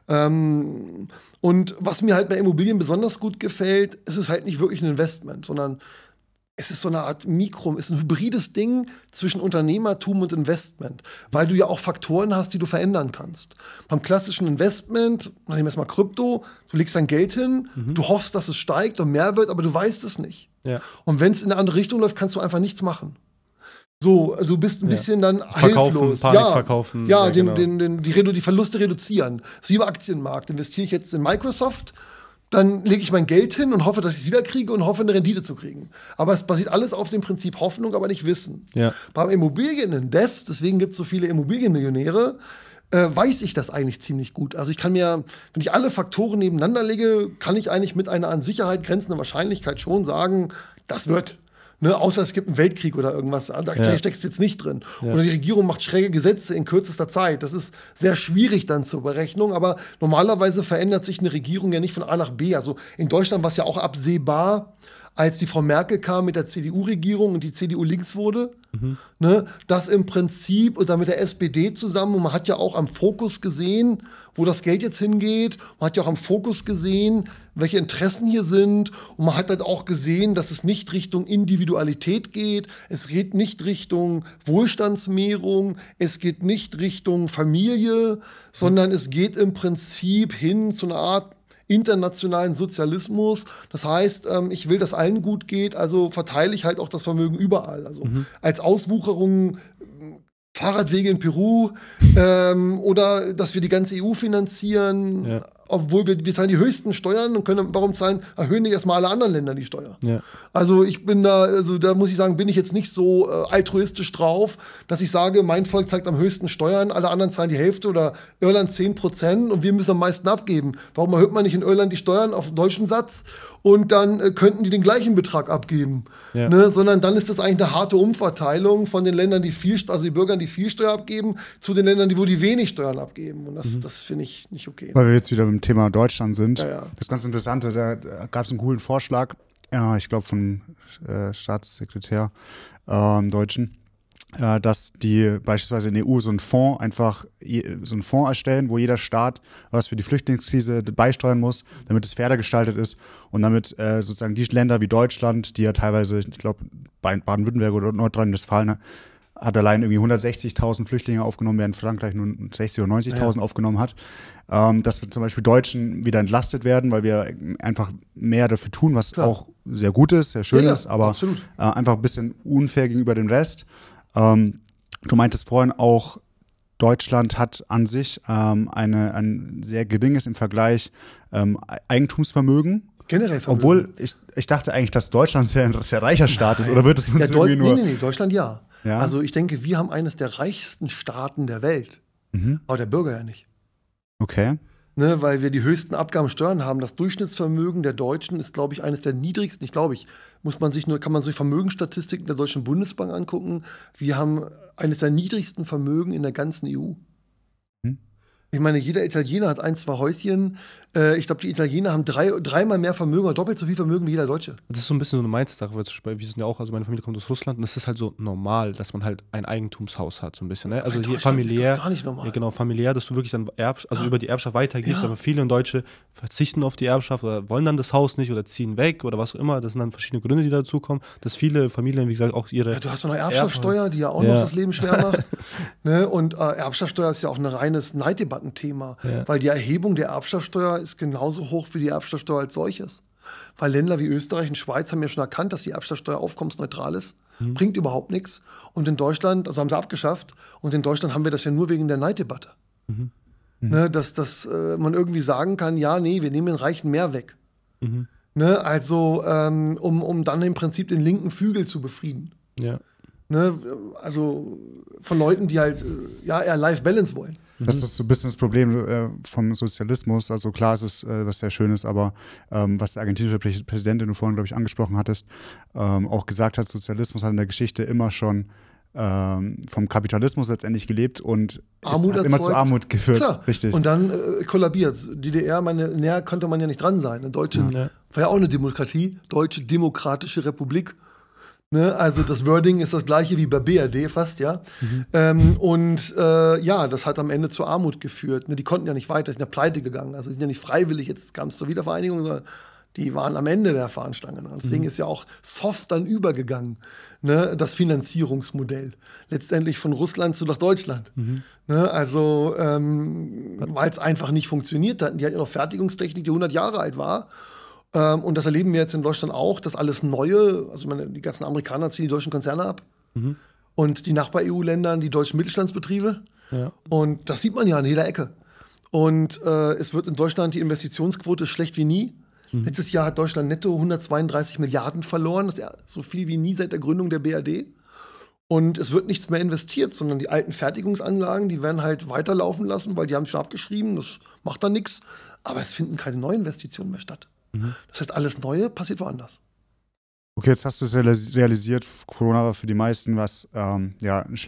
Und was mir halt bei Immobilien besonders gut gefällt, ist es halt nicht wirklich ein Investment, sondern es ist so eine Art ist ein hybrides Ding zwischen Unternehmertum und Investment, weil du ja auch Faktoren hast, die du verändern kannst. Beim klassischen Investment, nehmen wir jetzt mal Krypto, du legst dein Geld hin, du hoffst, dass es steigt und mehr wird, aber du weißt es nicht. Ja. Und wenn es in eine andere Richtung läuft, kannst du einfach nichts machen. So, also du bist ein bisschen dann hilflos. Panik verkaufen. Ja, genau. die Verluste reduzieren. Das ist wie im Aktienmarkt. Investiere ich jetzt in Microsoft, dann lege ich mein Geld hin und hoffe, dass ich es wieder kriege und hoffe, eine Rendite zu kriegen. Aber es basiert alles auf dem Prinzip Hoffnung, aber nicht Wissen. Ja. Beim Immobilieninvest, deswegen gibt es so viele Immobilienmillionäre, weiß ich das eigentlich ziemlich gut. Also ich kann mir, wenn ich alle Faktoren nebeneinander lege, kann ich eigentlich mit einer an Sicherheit grenzenden Wahrscheinlichkeit schon sagen, das wird. Ne, außer es gibt einen Weltkrieg oder irgendwas, da steckst du jetzt nicht drin. Ja. Oder die Regierung macht schräge Gesetze in kürzester Zeit. Das ist sehr schwierig dann zur Berechnung, aber normalerweise verändert sich eine Regierung ja nicht von A nach B. Also in Deutschland war es ja auch absehbar, als die Frau Merkel kam mit der CDU-Regierung und die CDU links wurde, ne, dass im Prinzip oder mit der SPD zusammen, und man hat ja auch am Fokus gesehen, wo das Geld jetzt hingeht, man hat ja auch am Fokus gesehen, welche Interessen hier sind, und man hat dann auch gesehen, dass es nicht Richtung Individualität geht, es geht nicht Richtung Wohlstandsmehrung, es geht nicht Richtung Familie, sondern es geht im Prinzip hin zu einer Art internationalen Sozialismus. Das heißt, ich will, dass allen gut geht, also verteile ich halt auch das Vermögen überall. Also als Auswucherung Fahrradwege in Peru oder dass wir die ganze EU finanzieren, Ja. obwohl wir zahlen die höchsten Steuern und erhöhen nicht erstmal alle anderen Länder die Steuer. Ja. Also da muss ich sagen, bin ich jetzt nicht so altruistisch drauf, dass ich sage, mein Volk zahlt am höchsten Steuern, alle anderen zahlen die Hälfte oder Irland 10% und wir müssen am meisten abgeben. Warum erhöht man nicht in Irland die Steuern auf den deutschen Satz und dann könnten die den gleichen Betrag abgeben? Ja. Ne? Sondern dann ist das eigentlich eine harte Umverteilung von den Ländern, die die Bürgern, die viel Steuer abgeben, zu den Ländern, wo die wenig Steuern abgeben. Und das finde ich nicht okay. Weil wir jetzt wieder beim Thema Deutschland sind. Ja. Das ist ganz interessant, da gab es einen coolen Vorschlag, ich glaube vom Staatssekretär im Deutschen, dass die beispielsweise in der EU so einen Fonds erstellen, wo jeder Staat was für die Flüchtlingskrise beisteuern muss, damit es fairer gestaltet ist und damit sozusagen die Länder wie Deutschland, die ja teilweise, ich glaube, Baden-Württemberg oder Nordrhein-Westfalen hat allein irgendwie 160.000 Flüchtlinge aufgenommen, während Frankreich nur 60.000 oder 90.000 aufgenommen hat. Dass wir zum Beispiel Deutschen wieder entlastet werden, weil wir einfach mehr dafür tun, was auch sehr gut ist, sehr schön ist, aber einfach ein bisschen unfair gegenüber dem Rest. Du meintest vorhin auch, Deutschland hat an sich ein sehr geringes im Vergleich Eigentumsvermögen. Generell Vermögen. Obwohl ich dachte eigentlich, dass Deutschland ein sehr reicher Staat ist, oder wird es uns irgendwie nur... Nee, Deutschland ja. Ja. Also ich denke, wir haben eines der reichsten Staaten der Welt. Aber der Bürger ja nicht. Okay. Ne, weil wir die höchsten Abgabensteuern haben. Das Durchschnittsvermögen der Deutschen ist, glaube ich, eines der niedrigsten. Kann man sich Vermögensstatistiken der Deutschen Bundesbank angucken. Wir haben eines der niedrigsten Vermögen in der ganzen EU. Ich meine, jeder Italiener hat 1, 2 Häuschen. Ich glaube, die Italiener haben dreimal mehr Vermögen oder doppelt so viel Vermögen wie jeder Deutsche. Das ist so ein bisschen so eine Mindset-Sache, weil zum Beispiel, wir sind ja auch, also meine Familie kommt aus Russland und es ist halt so normal, dass man halt ein Eigentumshaus hat, so ein bisschen. Ne? Also hier familiär. Ist das gar nicht normal. Ja, genau, familiär, dass du wirklich dann über die Erbschaft weitergibst, aber viele Deutsche verzichten auf die Erbschaft oder wollen dann das Haus nicht oder ziehen weg oder was auch immer. Das sind dann verschiedene Gründe, die dazukommen, dass viele Familien, wie gesagt, auch ihre. Ja, du hast so eine Erbschaftssteuer, die ja auch noch das Leben schwer macht. Ne? Und Erbschaftssteuer ist ja auch ein reines Neiddebattenthema, weil die Erhebung der Erbschaftssteuer ist genauso hoch wie die Erbschaftssteuer als solches. Weil Länder wie Österreich und Schweiz haben ja schon erkannt, dass die Erbschaftssteuer aufkommensneutral ist. Bringt überhaupt nichts. Und in Deutschland, also haben sie abgeschafft, und in Deutschland haben wir das ja nur wegen der Neiddebatte. Ne, dass man irgendwie sagen kann, ja, nee, wir nehmen den Reichen mehr weg. Ne, also, um dann im Prinzip den linken Flügel zu befrieden. Ja. Ne, also von Leuten, die halt eher Life-Balance wollen. Das ist so ein bisschen das Problem vom Sozialismus. Also klar, es ist was sehr Schönes, aber was der argentinische Präsident, den du vorhin, glaube ich, angesprochen hattest, auch gesagt hat, Sozialismus hat in der Geschichte immer schon vom Kapitalismus letztendlich gelebt und Armut hat immer zu Armut geführt. Klar. Richtig. Und dann kollabiert. DDR, näher konnte man ja nicht dran sein. War ja auch eine Demokratie, Deutsche Demokratische Republik. Ne? Also das Wording ist das gleiche wie bei BRD fast, ja. Das hat am Ende zur Armut geführt. Ne? Die konnten ja nicht weiter, sind ja pleite gegangen. Also sind ja nicht freiwillig, jetzt kam es zur Wiedervereinigung, sondern die waren am Ende der Fahnenstange. Ne? Deswegen ist ja auch soft dann übergegangen, ne? Das Finanzierungsmodell. Letztendlich von Russland zu nach Deutschland. Ne? Also, weil es einfach nicht funktioniert hat. Die hatten ja noch Fertigungstechnik, die 100 Jahre alt war. Und das erleben wir jetzt in Deutschland auch, dass alles Neue, also ich meine, die ganzen Amerikaner ziehen die deutschen Konzerne ab. Und die Nachbar-EU-Länder, die deutschen Mittelstandsbetriebe. Ja. Und das sieht man ja an jeder Ecke. Und es wird in Deutschland die Investitionsquote schlecht wie nie. Letztes Jahr hat Deutschland netto 132 Milliarden verloren. Das ist ja so viel wie nie seit der Gründung der BRD. Und es wird nichts mehr investiert, sondern die alten Fertigungsanlagen, die werden halt weiterlaufen lassen, weil die haben schon abgeschrieben. Das macht dann nichts. Aber es finden keine Neuinvestitionen mehr statt. Das heißt, alles Neue passiert woanders. Okay, jetzt hast du es realisiert, Corona war für die meisten ein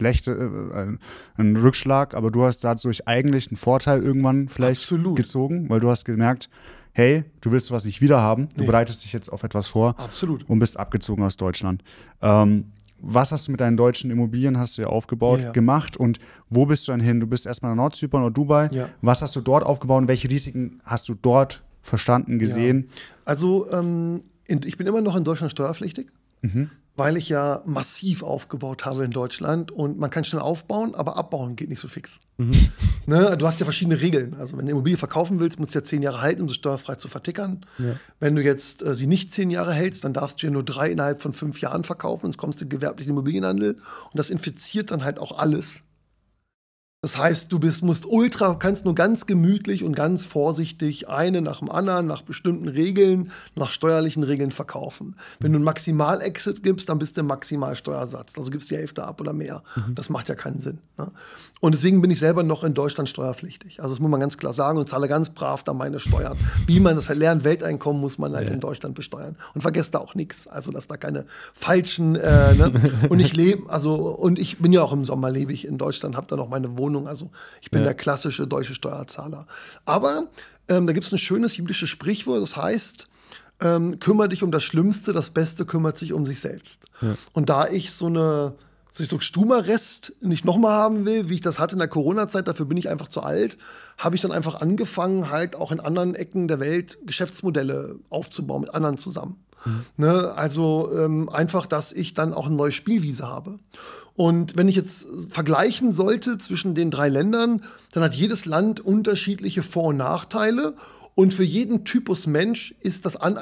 Rückschlag, aber du hast dadurch eigentlich einen Vorteil irgendwann vielleicht gezogen, weil du hast gemerkt, hey, du willst was nicht wieder haben, du bereitest dich jetzt auf etwas vor und bist abgezogen aus Deutschland. Was hast du mit deinen deutschen Immobilien, hast du ja aufgebaut, gemacht und wo bist du dann hin? Du bist erstmal nach Nordzypern oder Dubai. Ja. Was hast du dort aufgebaut und welche Risiken hast du dort verstanden, gesehen? Ja. Also ich bin immer noch in Deutschland steuerpflichtig, weil ich ja massiv aufgebaut habe in Deutschland und man kann schnell aufbauen, aber abbauen geht nicht so fix. Ne? Du hast ja verschiedene Regeln. Also wenn du eine Immobilie verkaufen willst, musst du ja 10 Jahre halten, um sie steuerfrei zu vertickern. Ja. Wenn du jetzt sie nicht 10 Jahre hältst, dann darfst du ja nur 3 innerhalb von 5 Jahren verkaufen, sonst kommst du in gewerblichen Immobilienhandel und das infiziert dann halt auch alles. Das heißt, kannst nur ganz gemütlich und ganz vorsichtig eine nach dem anderen, nach bestimmten Regeln, nach steuerlichen Regeln verkaufen. Wenn du einen Maximal-Exit gibst, dann bist du im Maximalsteuersatz. Also gibst du die Hälfte ab oder mehr. Das macht ja keinen Sinn. Ne? Und deswegen bin ich selber noch in Deutschland steuerpflichtig. Also das muss man ganz klar sagen und zahle ganz brav da meine Steuern. Wie man das halt lernt, Welteinkommen muss man halt in Deutschland besteuern. Und vergesst da auch nichts. Also dass da keine falschen und ich bin ja auch im Sommer, lebe ich in Deutschland, habe da noch meine Wohnung. Also ich bin der klassische deutsche Steuerzahler. Aber da gibt es ein schönes jüdisches Sprichwort, das heißt, kümmere dich um das Schlimmste, das Beste kümmert sich um sich selbst. Ja. Und da ich so Stumer-Rest nicht nochmal haben will, wie ich das hatte in der Corona-Zeit, dafür bin ich einfach zu alt, habe ich dann einfach angefangen, halt auch in anderen Ecken der Welt Geschäftsmodelle aufzubauen, mit anderen zusammen. Ne? Also einfach, dass ich dann auch eine neue Spielwiese habe. Und wenn ich jetzt vergleichen sollte zwischen den 3 Ländern, dann hat jedes Land unterschiedliche Vor- und Nachteile. Und für jeden Typus Mensch ist das ein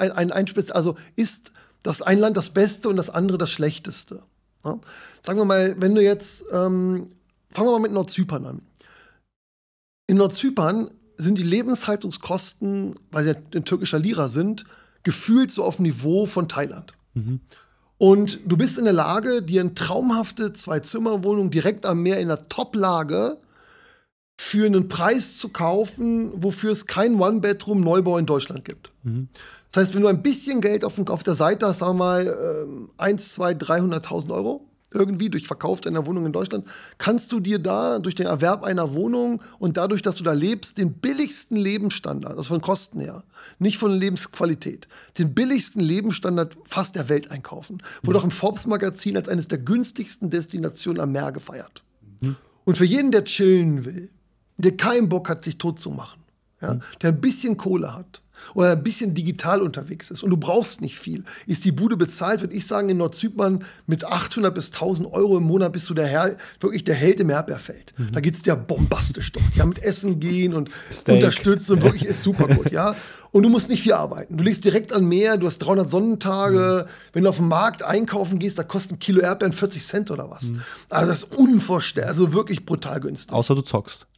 Land das Beste und das andere das Schlechteste. Ja? Sagen wir mal, wenn du jetzt, fangen wir mal mit Nordzypern an. In Nordzypern sind die Lebenshaltungskosten, weil sie ja in türkischer Lira sind, gefühlt so auf dem Niveau von Thailand. Und du bist in der Lage, dir eine traumhafte 2-Zimmer-Wohnung direkt am Meer in der Top-Lage für einen Preis zu kaufen, wofür es keinen One-Bedroom-Neubau in Deutschland gibt. Das heißt, wenn du ein bisschen Geld auf der Seite hast, sagen wir mal 1, 2, 300.000 Euro, irgendwie durch Verkauf deiner Wohnung in Deutschland, kannst du dir da durch den Erwerb einer Wohnung und dadurch, dass du da lebst, den billigsten Lebensstandard, also von Kosten her, nicht von Lebensqualität, den billigsten Lebensstandard fast der Welt einkaufen. Wurde auch im Forbes-Magazin als eines der günstigsten Destinationen am Meer gefeiert. Und für jeden, der chillen will, der keinen Bock hat, sich tot zu machen, ja, der ein bisschen Kohle hat, oder ein bisschen digital unterwegs ist und du brauchst nicht viel, ist die Bude bezahlt, würde ich sagen, in Nordzypern mit 800 bis 1000 Euro im Monat bist du wirklich der Held im Erdbeerfeld. Da geht's dir bombastisch doch. Ja, mit Essen gehen und unterstützen und wirklich ist super gut, ja. Und du musst nicht viel arbeiten. Du legst direkt an Meer, du hast 300 Sonnentage. Wenn du auf den Markt einkaufen gehst, da kostet ein Kilo Erdbeeren 40 Cent oder was. Also das ist unvorstellbar, also wirklich brutal günstig. Außer du zockst.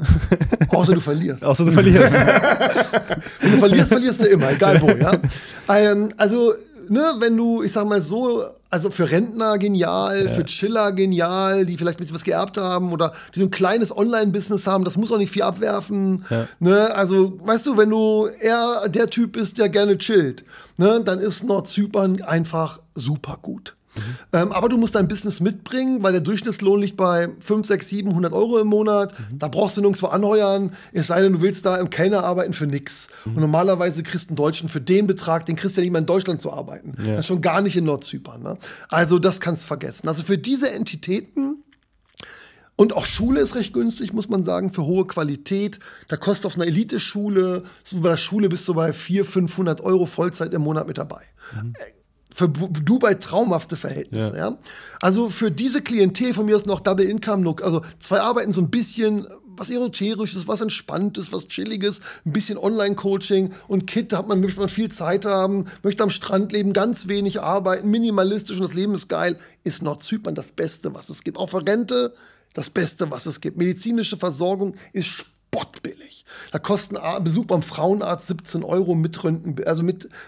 Außer du verlierst. Außer du verlierst. Wenn du verlierst, verlierst du immer, egal wo, ja. Also, ne, wenn du, ich sag mal so, also für Rentner genial, für Chiller genial, die vielleicht ein bisschen was geerbt haben oder die so ein kleines Online-Business haben, das muss auch nicht viel abwerfen. Ne? Also, weißt du, wenn du eher der Typ bist, der gerne chillt, ne, dann ist Nordzypern einfach super gut. Aber du musst dein Business mitbringen, weil der Durchschnittslohn liegt bei 5, 6, 700 Euro im Monat. Da brauchst du nirgendwo anheuern, es sei denn, du willst da im Kellner arbeiten für nix. Und normalerweise kriegst du einen Deutschen für den Betrag, den kriegst du ja nicht mal in Deutschland zu arbeiten. Das ist schon gar nicht in Nordzypern. Ne? Also das kannst du vergessen. Also für diese Entitäten und auch Schule ist recht günstig, muss man sagen, für hohe Qualität. Da kostet auf einer Elite-Schule, bei der Schule bist du bei 400, 500 Euro Vollzeit im Monat mit dabei. Für Dubai traumhafte Verhältnisse. Ja. Also für diese Klientel von mir ist noch Double Income, also 2 arbeiten so ein bisschen was Esoterisches, was Entspanntes, was Chilliges, ein bisschen Online-Coaching und Kid, da möchte man viel Zeit haben, möchte am Strand leben, ganz wenig arbeiten, minimalistisch und das Leben ist geil, ist Nordzypern das Beste, was es gibt. Auch für Rente das Beste, was es gibt. Medizinische Versorgung ist spottbillig. Da kostet ein Besuch beim Frauenarzt 17 Euro mit Röntgen, also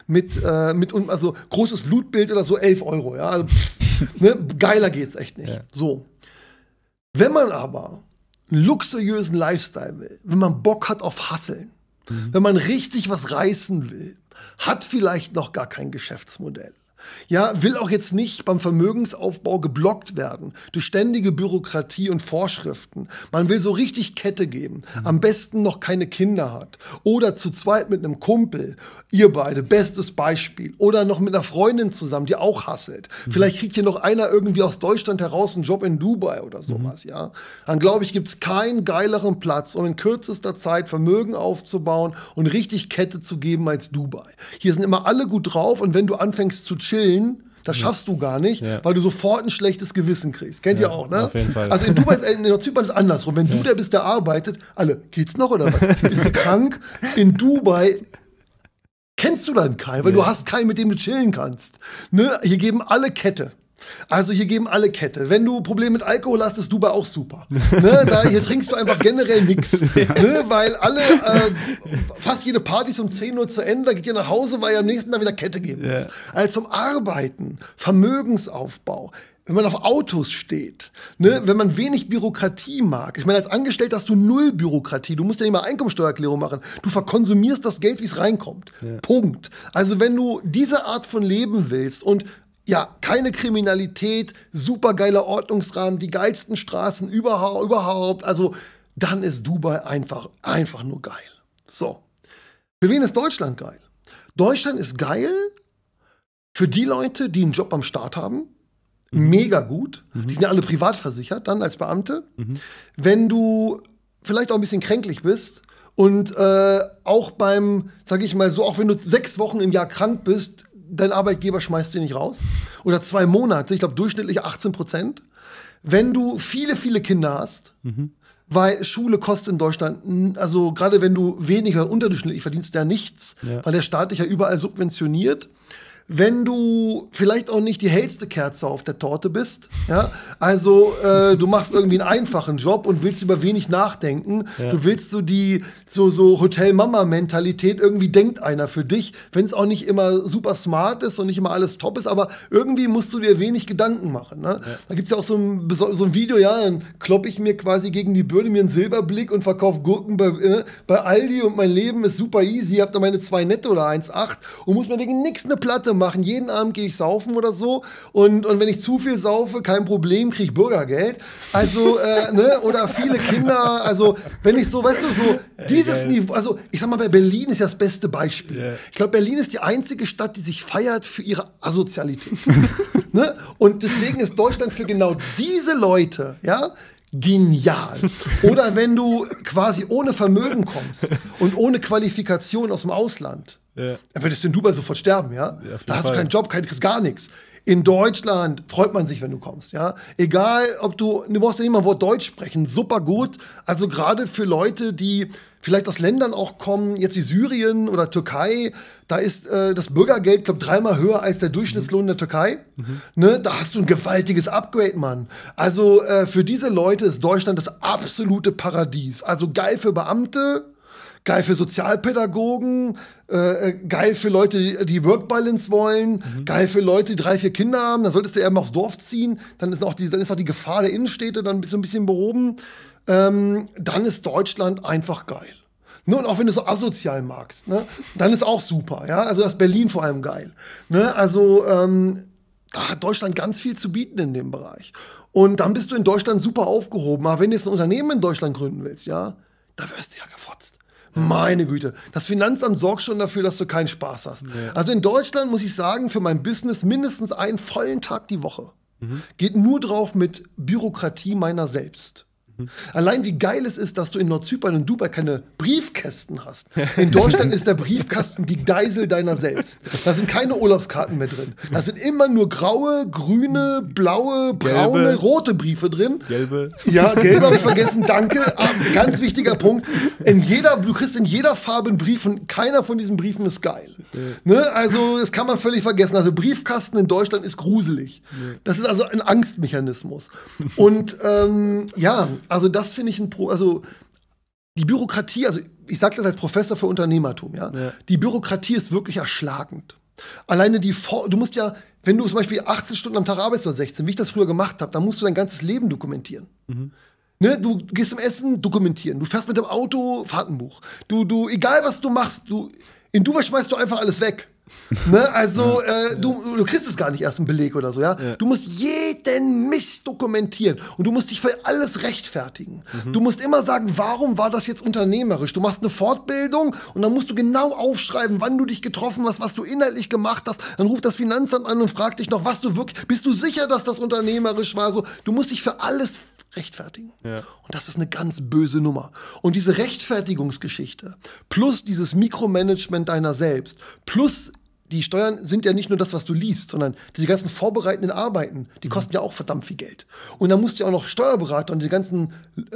also großes Blutbild oder so 11 Euro. Ja? Also, ne? Geiler geht's echt nicht. Ja. So. Wenn man aber einen luxuriösen Lifestyle will, wenn man Bock hat auf Hustlen, wenn man richtig was reißen will, hat vielleicht noch gar kein Geschäftsmodell. Ja, will auch jetzt nicht beim Vermögensaufbau geblockt werden durch ständige Bürokratie und Vorschriften. Man will so richtig Kette geben. Am besten noch keine Kinder hat. Oder zu zweit mit einem Kumpel. Ihr beide, bestes Beispiel. Oder noch mit einer Freundin zusammen, die auch hustelt. Vielleicht kriegt hier noch einer irgendwie aus Deutschland heraus einen Job in Dubai oder sowas, ja. Dann glaube ich, gibt es keinen geileren Platz, um in kürzester Zeit Vermögen aufzubauen und richtig Kette zu geben als Dubai. Hier sind immer alle gut drauf und wenn du anfängst zu chillen, das schaffst du gar nicht, weil du sofort ein schlechtes Gewissen kriegst. Kennt ihr auch, ne? Auf jeden Fall. Also in Dubai, in Nordzypern ist es andersrum. Wenn du der bist, der arbeitet, alle, geht's noch oder was? Bist du krank? In Dubai kennst du dann keinen, weil du hast keinen, mit dem du chillen kannst. Ne? Hier geben alle Kette. Also hier geben alle Kette. Wenn du Probleme mit Alkohol hast, ist Dubai auch super. Ne? Hier trinkst du einfach generell nichts. Ne? Weil fast jede Party ist um 10 Uhr zu Ende, da geht ihr nach Hause, weil ihr am nächsten Tag wieder Kette geben muss. Also zum Arbeiten, Vermögensaufbau, wenn man auf Autos steht, ne? Wenn man wenig Bürokratie mag. Ich meine, als Angestellter hast du 0 Bürokratie. Du musst ja nicht mal Einkommensteuererklärung machen. Du verkonsumierst das Geld, wie es reinkommt. Punkt. Also wenn du diese Art von Leben willst und ja, keine Kriminalität, supergeiler Ordnungsrahmen, die geilsten Straßen überhaupt. Also, dann ist Dubai einfach nur geil. So. Für wen ist Deutschland geil? Deutschland ist geil für die Leute, die einen Job am Start haben. Mega gut. Die sind ja alle privat versichert, dann als Beamte. Wenn du vielleicht auch ein bisschen kränklich bist und auch sag ich mal so, auch wenn du 6 Wochen im Jahr krank bist, dein Arbeitgeber schmeißt dich nicht raus. Oder 2 Monate, ich glaube durchschnittlich 18%. Wenn du viele, viele Kinder hast, weil Schule kostet in Deutschland, also gerade wenn du weniger unterdurchschnittlich verdienst, ja nichts, weil der Staat dich ja überall subventioniert. Wenn du vielleicht auch nicht die hellste Kerze auf der Torte bist, ja, also du machst irgendwie einen einfachen Job und willst über wenig nachdenken, du willst so Hotel-Mama-Mentalität, irgendwie denkt einer für dich, wenn es auch nicht immer super smart ist und nicht immer alles top ist, aber irgendwie musst du dir wenig Gedanken machen. Ne? Da gibt es ja auch so ein Video, ja, dann kloppe ich mir quasi gegen die Birne mir einen Silberblick und verkaufe Gurken bei Aldi und mein Leben ist super easy, hab da meine 2 netto oder 1,8 und muss mir wegen nichts eine Platte machen. machen. Jeden Abend gehe ich saufen oder so. Und wenn ich zu viel saufe, kein Problem, kriege ich Bürgergeld. Also, ne? Oder viele Kinder. Also, wenn ich so, weißt du, so dieses Niveau. Also, ich sag mal, bei Berlin ist ja das beste Beispiel. Yeah. Ich glaube, Berlin ist die einzige Stadt, die sich feiert für ihre Asozialität. Ne? Und deswegen ist Deutschland für genau diese Leute, ja, genial. Oder wenn du quasi ohne Vermögen kommst und ohne Qualifikation aus dem Ausland, dann würdest du in Dubai sofort sterben, ja? Da hast du keinen Job, kriegst gar nichts. In Deutschland freut man sich, wenn du kommst, ja? Egal, ob du brauchst ja nicht mal ein Wort Deutsch sprechen, super gut. Also gerade für Leute, die vielleicht aus Ländern auch kommen, jetzt wie Syrien oder Türkei, da ist das Bürgergeld, glaube ich, 3-mal höher als der Durchschnittslohn in der Türkei. Ne? Da hast du ein gewaltiges Upgrade, Mann. Also für diese Leute ist Deutschland das absolute Paradies. Also geil für Beamte, geil für Sozialpädagogen, geil für Leute, die Work-Balance wollen, geil für Leute, die 3-4 Kinder haben. Dann solltest du eher mal aufs Dorf ziehen. Dann ist auch die Gefahr der Innenstädte dann so ein bisschen behoben. Dann ist Deutschland einfach geil. Ne? Und auch wenn du so asozial magst, ne? Dann ist auch super. Ja? Also das ist Berlin vor allem geil. Ne? Also da hat Deutschland ganz viel zu bieten in dem Bereich. Und dann bist du in Deutschland super aufgehoben. Aber wenn du jetzt ein Unternehmen in Deutschland gründen willst, ja, da wirst du ja gefotzt. Meine Güte. Das Finanzamt sorgt schon dafür, dass du keinen Spaß hast. Ja. Also in Deutschland muss ich sagen, für mein Business mindestens einen vollen Tag die Woche. Geht nur drauf mit Bürokratie meiner selbst. Allein wie geil es ist, dass du in Nordzypern und Dubai keine Briefkästen hast. In Deutschland ist der Briefkasten die Geisel deiner selbst. Da sind keine Urlaubskarten mehr drin. Da sind immer nur graue, grüne, blaue, braune, gelbe, rote Briefe drin. Gelbe. Ja, gelbe habe ich vergessen, danke. Ganz wichtiger Punkt. Du kriegst in jeder Farbe einen Brief und keiner von diesen Briefen ist geil. Ne? Also das kann man völlig vergessen. Also Briefkasten in Deutschland ist gruselig. Das ist also ein Angstmechanismus. Und ja, also das finde ich also die Bürokratie, also ich sage das als Professor für Unternehmertum, ja? Die Bürokratie ist wirklich erschlagend. Alleine du musst ja, wenn du zum Beispiel 18 Stunden am Tag arbeitest oder 16, wie ich das früher gemacht habe, dann musst du dein ganzes Leben dokumentieren. Ne? Du gehst zum Essen, dokumentieren. Du fährst mit dem Auto, Fahrtenbuch. Egal was du machst, in Dubai schmeißt du einfach alles weg. Ne? Also du kriegst es gar nicht erst einen Beleg oder so, ja? Du musst jeden Mist dokumentieren und du musst dich für alles rechtfertigen. Du musst immer sagen, warum war das jetzt unternehmerisch? Du machst eine Fortbildung und dann musst du genau aufschreiben, wann du dich getroffen hast, was du inhaltlich gemacht hast. Dann ruft das Finanzamt an und fragt dich noch, was du wirklich, bist du sicher, dass das unternehmerisch war? So, du musst dich für alles rechtfertigen. Ja. Und das ist eine ganz böse Nummer. Und diese Rechtfertigungsgeschichte plus dieses Mikromanagement deiner selbst plus die Steuern sind ja nicht nur das, was du liest, sondern diese ganzen vorbereitenden Arbeiten, die kosten ja auch verdammt viel Geld. Und dann musst du ja auch noch Steuerberater und die ganzen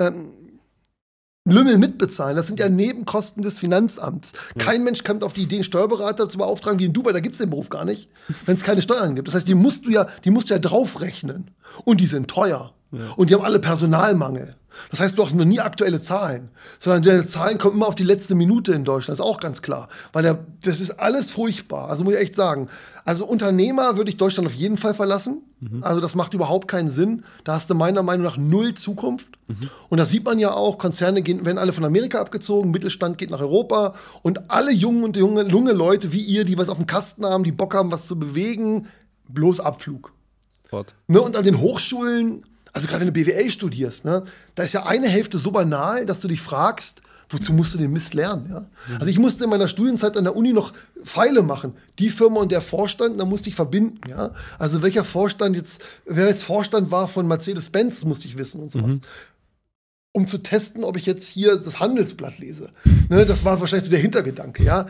Lümmel mitbezahlen. Das sind ja Nebenkosten des Finanzamts. Kein Mensch kommt auf die Idee, einen Steuerberater zu beauftragen, wie in Dubai, da gibt es den Beruf gar nicht, wenn es keine Steuern gibt. Das heißt, die musst du ja draufrechnen. Und die sind teuer. Ja. Und die haben alle Personalmangel. Das heißt, du hast noch nie aktuelle Zahlen, sondern deine Zahlen kommen immer auf die letzte Minute in Deutschland, das ist auch ganz klar. Weil das ist alles furchtbar, also muss ich echt sagen. Also Unternehmer würde ich Deutschland auf jeden Fall verlassen. Also das macht überhaupt keinen Sinn. Da hast du meiner Meinung nach null Zukunft. Und das sieht man ja auch, Konzerne werden alle von Amerika abgezogen, Mittelstand geht nach Europa und alle junge Leute wie ihr, die was auf dem Kasten haben, die Bock haben, was zu bewegen, bloß Abflug. Ne? Und an den Hochschulen, also gerade wenn du BWL studierst, ne, da ist ja eine Hälfte so banal, dass du dich fragst, wozu musst du den Mist lernen? Ja? Also ich musste in meiner Studienzeit an der Uni noch Pfeile machen. Die Firma und der Vorstand, da musste ich verbinden. Ja? Also wer jetzt Vorstand war von Mercedes-Benz, musste ich wissen und sowas. Um zu testen, ob ich jetzt hier das Handelsblatt lese. Ne, das war wahrscheinlich so der Hintergedanke. Ja?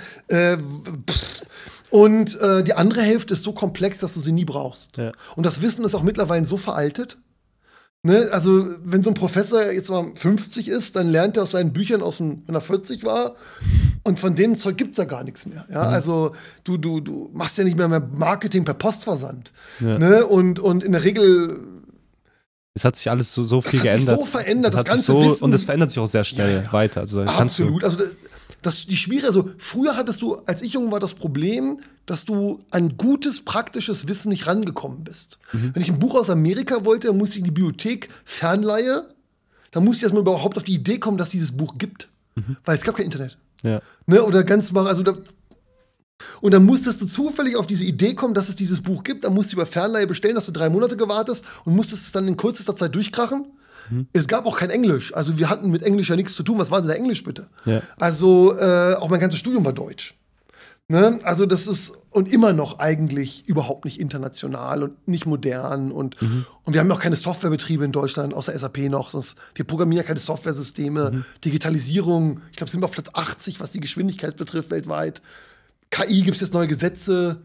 Und die andere Hälfte ist so komplex, dass du sie nie brauchst. Ja. Und das Wissen ist auch mittlerweile so veraltet. Ne, also, wenn so ein Professor jetzt mal 50 ist, dann lernt er aus seinen Büchern wenn er 40 war. Und von dem Zeug gibt's ja gar nichts mehr. Ja? Also, du machst ja nicht mehr Marketing per Postversand. Ja. Ne? Und in der Regel. Es hat sich alles so viel geändert. Es hat sich so verändert, das ganze Wissen. Und es verändert sich auch sehr schnell weiter. Also, absolut. Also, die Schwierige, also früher hattest du, als ich jung war, das Problem, dass du an gutes, praktisches Wissen nicht rangekommen bist. Wenn ich ein Buch aus Amerika wollte, dann musste ich in die Bibliothek Fernleihe, dann musste ich erstmal überhaupt auf die Idee kommen, dass dieses Buch gibt. Weil es gab kein Internet. Ja. Ne? Oder ganz mal, also Und dann musstest du zufällig auf diese Idee kommen, dass es dieses Buch gibt. Dann musst du über Fernleihe bestellen, hast du 3 Monate gewartet und musstest es dann in kürzester Zeit durchkrachen. Es gab auch kein Englisch. Also wir hatten mit Englisch ja nichts zu tun. Was war denn da Englisch, bitte? Ja. Also auch mein ganzes Studium war Deutsch. Ne? Also das ist und immer noch eigentlich überhaupt nicht international und nicht modern. Und wir haben ja auch keine Softwarebetriebe in Deutschland, außer SAP noch. Sonst, wir programmieren ja keine Softwaresysteme. Digitalisierung, ich glaube, sind wir auf Platz 80, was die Geschwindigkeit betrifft weltweit. KI, gibt es jetzt neue Gesetze?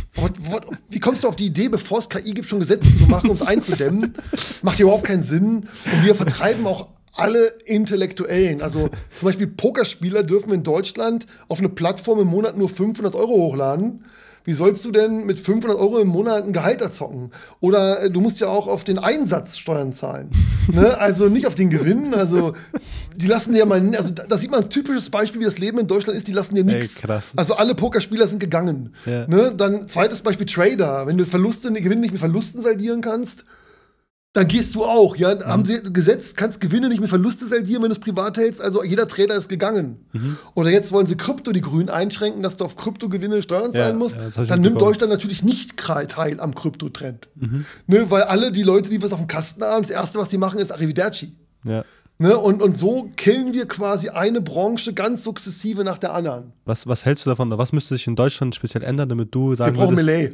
Wie kommst du auf die Idee, bevor es KI gibt, schon Gesetze zu machen, um es einzudämmen? Macht ja überhaupt keinen Sinn. Und wir vertreiben auch alle Intellektuellen. Also zum Beispiel Pokerspieler dürfen in Deutschland auf eine Plattform im Monat nur 500 € hochladen. Wie sollst du denn mit 500 € im Monat ein Gehalt erzocken? Oder du musst ja auch auf den Einsatz Steuern zahlen. Ne? Also nicht auf den Gewinn. Also die lassen dir ja mal, also da sieht man ein typisches Beispiel, wie das Leben in Deutschland ist, die lassen dir nichts. Krass. Also alle Pokerspieler sind gegangen. Ja. Ne? Dann zweites Beispiel Trader. Wenn du Gewinne nicht mit Verlusten saldieren kannst, dann gehst du auch, ja. Haben sie gesetzt, kannst Gewinne nicht mit Verluste saldieren, wenn du es privat hältst. Also jeder Trader ist gegangen. Oder jetzt wollen sie Krypto, die Grünen, einschränken, dass du auf Kryptogewinne Steuern zahlen musst. Ja, dann nimmt Deutschland natürlich nicht teil am Kryptotrend. Ne, weil alle die Leute, die was auf dem Kasten haben, das Erste, was die machen, ist Arrivederci. Ja. Ne, und so killen wir quasi eine Branche ganz sukzessive nach der anderen. Was hältst du davon? Was müsste sich in Deutschland speziell ändern, damit du sagen Wir brauchen würdest... Melee.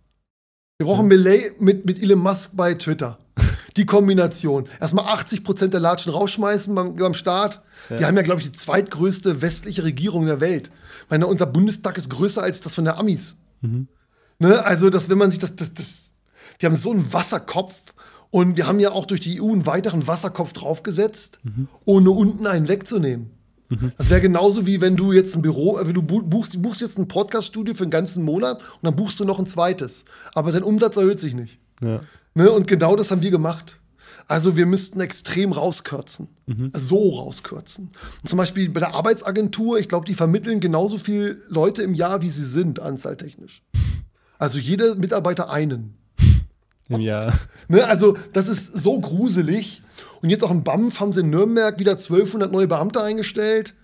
Wir brauchen Melee mit Elon Musk bei Twitter. Die Kombination. Erstmal 80% der Latschen rausschmeißen beim Staat. Ja. Wir haben ja, glaube ich, die zweitgrößte westliche Regierung der Welt. Ich meine, unser Bundestag ist größer als das von der Amis. Ne? Also, wenn man sich wir haben so einen Wasserkopf und wir haben ja auch durch die EU einen weiteren Wasserkopf draufgesetzt, ohne unten einen wegzunehmen. Das wäre genauso wie wenn du jetzt ein Büro, du buchst jetzt ein Podcast-Studio für einen ganzen Monat und dann buchst du noch ein zweites. Aber dein Umsatz erhöht sich nicht. Ja. Ne? Und genau das haben wir gemacht. Also wir müssten extrem rauskürzen. Also so rauskürzen. Und zum Beispiel bei der Arbeitsagentur, ich glaube, die vermitteln genauso viele Leute im Jahr, wie sie sind, anzahltechnisch. Also jeder Mitarbeiter einen. Im Jahr. Ne? Also das ist so gruselig. Und jetzt auch im BAMF haben sie in Nürnberg wieder 1200 neue Beamte eingestellt.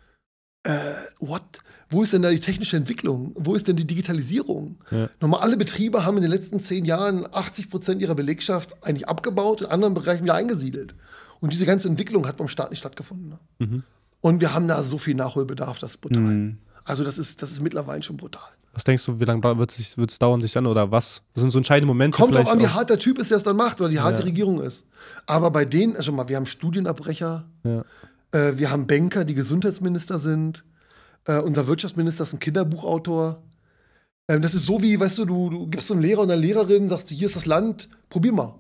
What? Wo ist denn da die technische Entwicklung? Wo ist denn die Digitalisierung? Ja. Nochmal, alle Betriebe haben in den letzten 10 Jahren 80% ihrer Belegschaft eigentlich abgebaut, in anderen Bereichen wieder eingesiedelt. Und diese ganze Entwicklung hat beim Staat nicht stattgefunden. Ne? Und wir haben da so viel Nachholbedarf, das ist brutal. Also das ist mittlerweile schon brutal. Was denkst du, wie lange wird es dauern, sich dann, oder was? Das sind so entscheidende Momente. Kommt auch an, wie hart der Typ ist, der es dann macht, oder wie hart die Regierung ist. Aber bei denen, also mal, wir haben Studienabbrecher, wir haben Banker, die Gesundheitsminister sind. Unser Wirtschaftsminister ist ein Kinderbuchautor. Das ist so wie, weißt du gibst so einen Lehrer und einer Lehrerin, sagst du, hier ist das Land, probier mal.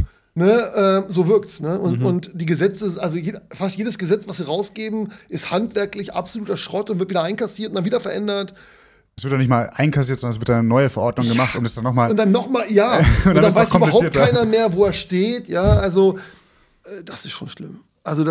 Ne? So wirkt's. Ne? Und die Gesetze, also fast jedes Gesetz, was sie rausgeben, ist handwerklich absoluter Schrott und wird wieder einkassiert und dann wieder verändert. Es wird doch nicht mal einkassiert, sondern es wird dann eine neue Verordnung gemacht, um es dann nochmal. Und dann nochmal, ja. und dann weiß überhaupt keiner mehr, wo er steht. Ja, also das ist schon schlimm. Also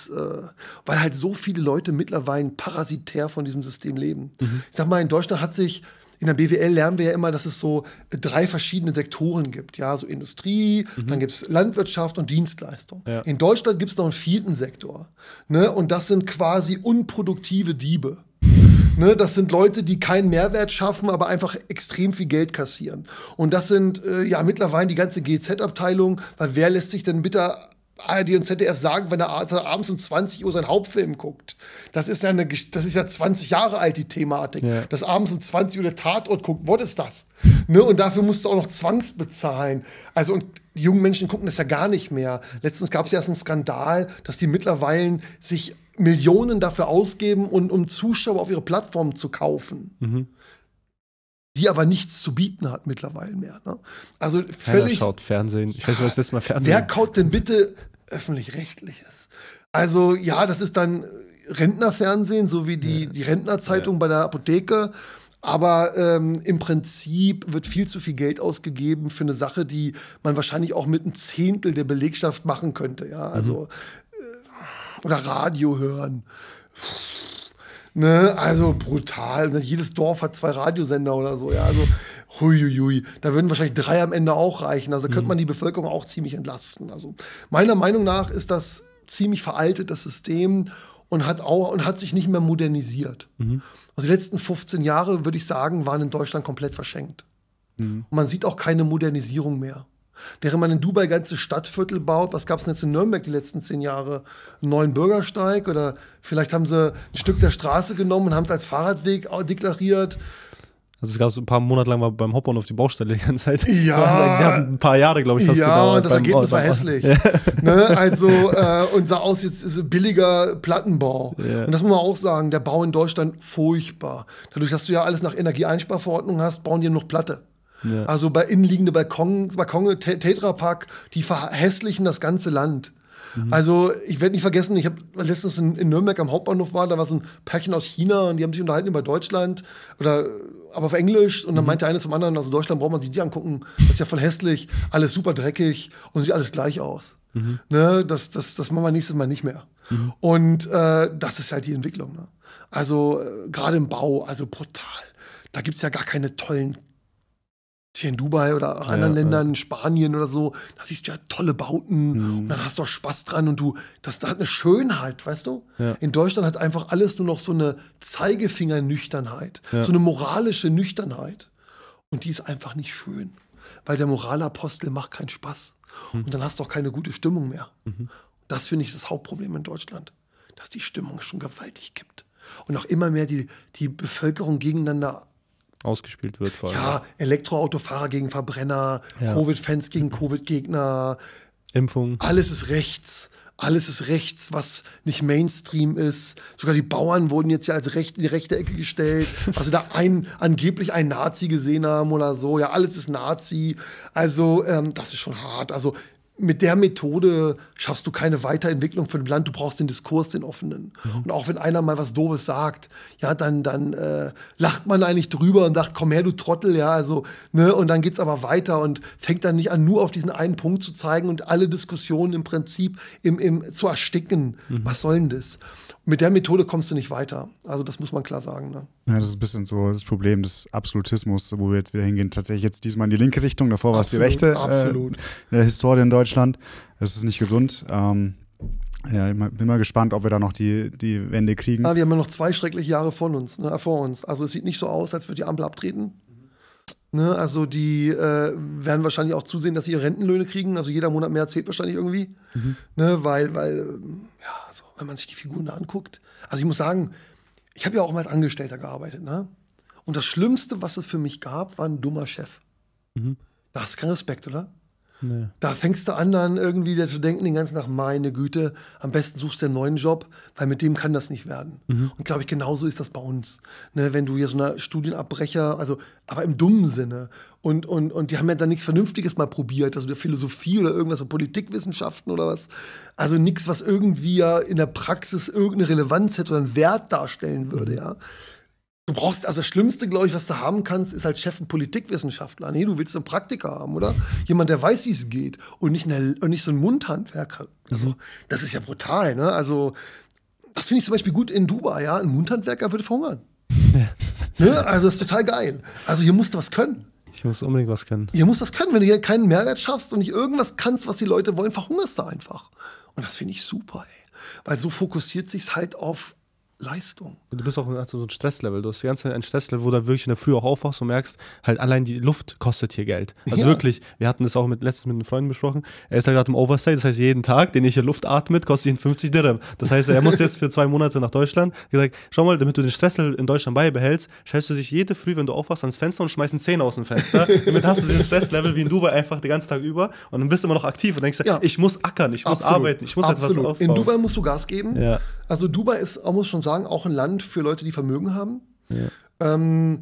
weil halt so viele Leute mittlerweile parasitär von diesem System leben. Ich sag mal, in Deutschland hat sich, in der BWL lernen wir ja immer, dass es so 3 verschiedene Sektoren gibt. Ja, so Industrie, dann gibt es Landwirtschaft und Dienstleistung. Ja. In Deutschland gibt es noch einen 4. Sektor. Ne? Und das sind quasi unproduktive Diebe. Ne, das sind Leute, die keinen Mehrwert schaffen, aber einfach extrem viel Geld kassieren. Und das sind mittlerweile die ganze GZ-Abteilung, weil wer lässt sich denn bitte ARD und ZDF sagen, wenn er abends um 20 Uhr seinen Hauptfilm guckt? Das ist ja 20 Jahre alt, die Thematik. Ja. Dass abends um 20 Uhr der Tatort guckt, was ist das? Ne, und dafür musst du auch noch zwangsbezahlen. Also, und die jungen Menschen gucken das ja gar nicht mehr. Letztens gab es ja erst einen Skandal, dass die mittlerweile sich Millionen dafür ausgeben, um Zuschauer auf ihre Plattformen zu kaufen. Die aber nichts zu bieten hat mittlerweile mehr. Ne? Also völlig. Keiner schaut Fernsehen. Ich weiß nicht, was das Mal Fernsehen. Wer kaut denn bitte öffentlich-rechtliches? Also ja, das ist dann Rentnerfernsehen, so wie die Rentnerzeitung bei der Apotheke. Aber im Prinzip wird viel zu viel Geld ausgegeben für eine Sache, die man wahrscheinlich auch mit 1/10 der Belegschaft machen könnte. Ja, also oder Radio hören. Ne, also brutal. Jedes Dorf hat 2 Radiosender oder so. Ja, also huiuiui. Da würden wahrscheinlich 3 am Ende auch reichen. Also könnte man die Bevölkerung auch ziemlich entlasten. Also meiner Meinung nach ist das ziemlich veraltet, das System. und hat sich nicht mehr modernisiert. Also die letzten 15 Jahre, würde ich sagen, waren in Deutschland komplett verschenkt. Und man sieht auch keine Modernisierung mehr. Während man in Dubai ganze Stadtviertel baut, was gab es denn jetzt in Nürnberg die letzten 10 Jahre? Einen neuen Bürgersteig oder vielleicht haben sie ein Stück der Straße genommen und haben es als Fahrradweg deklariert. Also es gab so ein paar Monate lang war beim Hauptbahnhof die Baustelle die ganze Zeit. Ja. Die haben ein paar Jahre, glaube ich, fast gedauert. Ja, und das Ergebnis war hässlich. Ja. Ne? Also, und sah aus, jetzt ist billiger Plattenbau. Ja. Und das muss man auch sagen, der Bau in Deutschland furchtbar. Dadurch, dass du ja alles nach Energieeinsparverordnung hast, bauen die nur noch Platte. Ja. Also bei innenliegende Balkone, Tetrapack, die verhässlichen das ganze Land. Also ich werde nicht vergessen, ich habe letztens in Nürnberg am Hauptbahnhof da war so ein Pärchen aus China und die haben sich unterhalten über Deutschland, aber auf Englisch und dann meinte eine zum anderen, also Deutschland braucht man sich die angucken, das ist ja voll hässlich, alles super dreckig und sieht alles gleich aus. Ne? Das machen wir nächstes Mal nicht mehr. Und das ist halt die Entwicklung. Ne? Also gerade im Bau, also brutal. Da gibt es ja gar keine tollen hier in Dubai oder anderen Ländern, Spanien oder so, da siehst du ja tolle Bauten und dann hast du auch Spaß dran und das hat eine Schönheit, weißt du? Ja. In Deutschland hat einfach alles nur noch so eine Zeigefingernüchternheit, so eine moralische Nüchternheit und die ist einfach nicht schön, weil der Moralapostel macht keinen Spaß und dann hast du auch keine gute Stimmung mehr. Das finde ich das Hauptproblem in Deutschland, dass die Stimmung schon gewaltig kippt und auch immer mehr die Bevölkerung gegeneinander ausgespielt wird vor allem. Ja, Elektroautofahrer gegen Verbrenner, Covid-Fans gegen Covid-Gegner. Impfung. Alles ist rechts. Alles ist rechts, was nicht Mainstream ist. Sogar die Bauern wurden jetzt ja als in die rechte Ecke gestellt. Also da angeblich einen Nazi gesehen haben oder so. Ja, alles ist Nazi. Also das ist schon hart. Also mit der Methode schaffst du keine Weiterentwicklung für ein Land. Du brauchst den Diskurs, den offenen. Und auch wenn einer mal was Doofes sagt, ja, dann lacht man eigentlich drüber und sagt, komm her, du Trottel, ja, also, ne, und dann geht's aber weiter und fängt dann nicht an, nur auf diesen einen Punkt zu zeigen und alle Diskussionen im Prinzip zu ersticken. Was soll denn das? Mit der Methode kommst du nicht weiter. Also das muss man klar sagen. Ne? Ja, das ist ein bisschen so das Problem des Absolutismus, wo wir jetzt wieder hingehen. Tatsächlich jetzt diesmal in die linke Richtung, davor war es die rechte. Absolut. In der Historie in Deutschland. Das ist nicht gesund. Ja, ich bin mal gespannt, ob wir da noch die Wende kriegen. Wir haben ja noch 2 schreckliche Jahre vor uns. Also es sieht nicht so aus, als würde die Ampel abtreten. Ne? Also die werden wahrscheinlich auch zusehen, dass sie ihre Rentenlöhne kriegen. Also jeder Monat mehr zählt wahrscheinlich irgendwie. Ne? Weil also, wenn man sich die Figuren da anguckt. Also ich muss sagen, ich habe ja auch mal als Angestellter gearbeitet. Ne? Und das Schlimmste, was es für mich gab, war ein dummer Chef. Da hast du keinen Respekt, oder? Nee. Da fängst du an, dann irgendwie zu denken, den ganzen Tag, meine Güte, am besten suchst du einen neuen Job, weil mit dem kann das nicht werden. Und glaube ich, genauso ist das bei uns. Ne, wenn du hier so eine Studienabbrecher, also, aber im dummen Sinne. Und die haben ja dann nichts Vernünftiges mal probiert, also der Philosophie oder irgendwas, so Politikwissenschaften oder was. Also nichts, was irgendwie ja in der Praxis irgendeine Relevanz hätte oder einen Wert darstellen würde, ja. Du brauchst, also das Schlimmste, glaube ich, was du haben kannst, ist als Chef ein Politikwissenschaftler. Nee, du willst einen Praktiker haben, oder? Jemand, der weiß, wie es geht. Und nicht so ein Mundhandwerker. Also, das ist ja brutal, ne? Also, das finde ich zum Beispiel gut in Dubai, ja? Ein Mundhandwerker würde verhungern. Ne? Also, das ist total geil. Also, hier musst du was können. Ich muss unbedingt was können. Hier musst du was können. Wenn du hier keinen Mehrwert schaffst und nicht irgendwas kannst, was die Leute wollen, verhungerst du einfach. Und das finde ich super, ey. Weil so fokussiert sich's halt auf Leistung. Du bist auch so ein Stresslevel. Du hast die ganze Zeit ein Stresslevel, wo du wirklich in der Früh auch aufwachst und merkst, halt allein die Luft kostet hier Geld. Also wirklich, wir hatten das auch letztens mit einem Freund besprochen. Er ist da gerade im Overstay, das heißt, jeden Tag, den ich hier Luft atmet, kostet ihn 50 Dirham. Das heißt, er muss jetzt für 2 Monate nach Deutschland. Gesagt, schau mal, damit du den Stresslevel in Deutschland beibehältst, stellst du dich jede Früh, wenn du aufwachst, ans Fenster und schmeißt einen Zehner aus dem Fenster. Damit hast du den Stresslevel wie in Dubai einfach den ganzen Tag über und dann bist du immer noch aktiv und denkst, ich muss ackern, ich muss arbeiten, ich muss etwas aufbauen. In Dubai musst du Gas geben. Ja. Also Dubai ist, man muss schon sagen, auch ein Land für Leute, die Vermögen haben. Ja.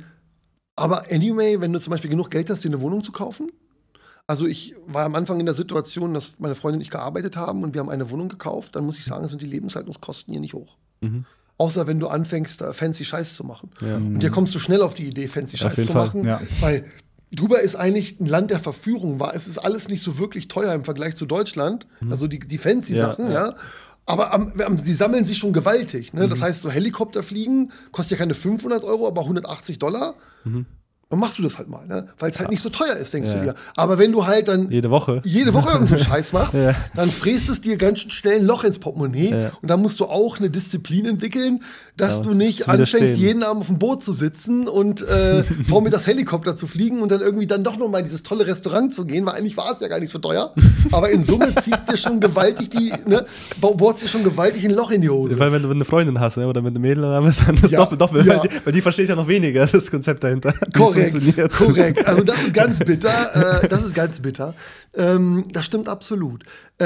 Aber anyway, wenn du zum Beispiel genug Geld hast, dir eine Wohnung zu kaufen. Also ich war am Anfang in der Situation, dass meine Freundin und ich gearbeitet haben und wir haben eine Wohnung gekauft. Dann muss ich sagen, sind die Lebenshaltungskosten hier nicht hoch. Außer wenn du anfängst, fancy Scheiß zu machen. Ja. Und hier kommst du schnell auf die Idee, fancy Scheiß zu machen. Ja. Weil Dubai ist eigentlich ein Land der Verführung. Es ist alles nicht so wirklich teuer im Vergleich zu Deutschland. Also die fancy Sachen, ja. Aber die sammeln sich schon gewaltig. Ne? Das heißt, so Helikopter fliegen kostet ja keine 500 €, aber $180. dann machst du das halt mal, ne? Weil es halt nicht so teuer ist, denkst du dir. Aber wenn du halt dann Jede Woche irgendeinen so Scheiß machst, dann fräst es dir ganz schön schnell ein Loch ins Portemonnaie und dann musst du auch eine Disziplin entwickeln, dass du nicht anfängst, jeden Abend auf dem Boot zu sitzen und vor mir das Helikopter zu fliegen und dann irgendwie dann doch noch mal in dieses tolle Restaurant zu gehen, weil eigentlich war es ja gar nicht so teuer, aber in Summe zieht es dir schon gewaltig bohrst dir schon gewaltig ein Loch in die Hose. Weil wenn du eine Freundin hast, oder mit einem Mädel, dann ist das doppelt. Weil die versteht ja noch weniger, das Konzept dahinter. Korrekt. Also das ist ganz bitter. Das stimmt absolut.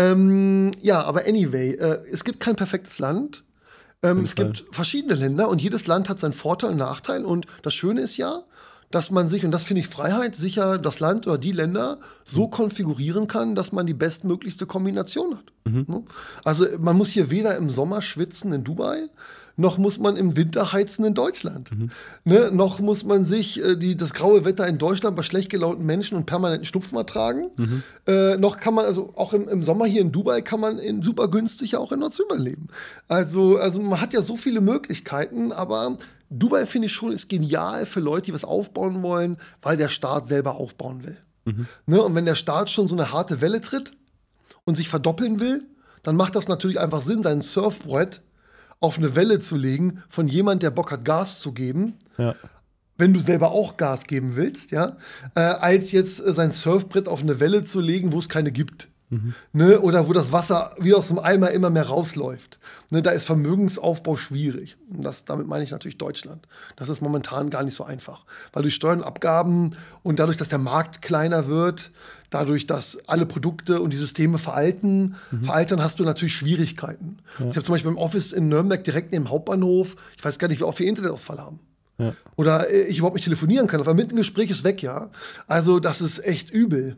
Aber anyway, es gibt kein perfektes Land. Es gibt verschiedene Länder und jedes Land hat seinen Vorteil und Nachteil. Und das Schöne ist ja, dass man sich, und das finde ich Freiheit, sicher das Land oder die Länder so konfigurieren kann, dass man die bestmöglichste Kombination hat. Also man muss hier weder im Sommer schwitzen in Dubai, noch muss man im Winter heizen in Deutschland. Noch muss man sich das graue Wetter in Deutschland bei schlecht gelaunten Menschen und permanenten Schnupfen ertragen. Noch kann man, also auch im Sommer hier in Dubai, kann man super günstig auch in Nordzypern leben. Also man hat ja so viele Möglichkeiten, aber Dubai, finde ich schon, ist genial für Leute, die was aufbauen wollen, weil der Staat selber aufbauen will. Und wenn der Staat schon so eine harte Welle tritt und sich verdoppeln will, dann macht das natürlich einfach Sinn, sein Surfbrett auf eine Welle zu legen von jemand, der Bock hat, Gas zu geben, wenn du selber auch Gas geben willst, als jetzt sein Surfbrett auf eine Welle zu legen, wo es keine gibt. Oder wo das Wasser wie aus dem Eimer immer mehr rausläuft. Da ist Vermögensaufbau schwierig. Und damit meine ich natürlich Deutschland. Das ist momentan gar nicht so einfach. Weil durch Steuern und Abgaben und dadurch, dass der Markt kleiner wird, dadurch, dass alle Produkte und die Systeme veraltern, hast du natürlich Schwierigkeiten. Ich habe zum Beispiel im Office in Nürnberg direkt neben dem Hauptbahnhof, ich weiß gar nicht, wie oft wir Internetausfall haben. Oder ich überhaupt nicht telefonieren kann. Aber mitten im Gespräch ist weg, Also das ist echt übel.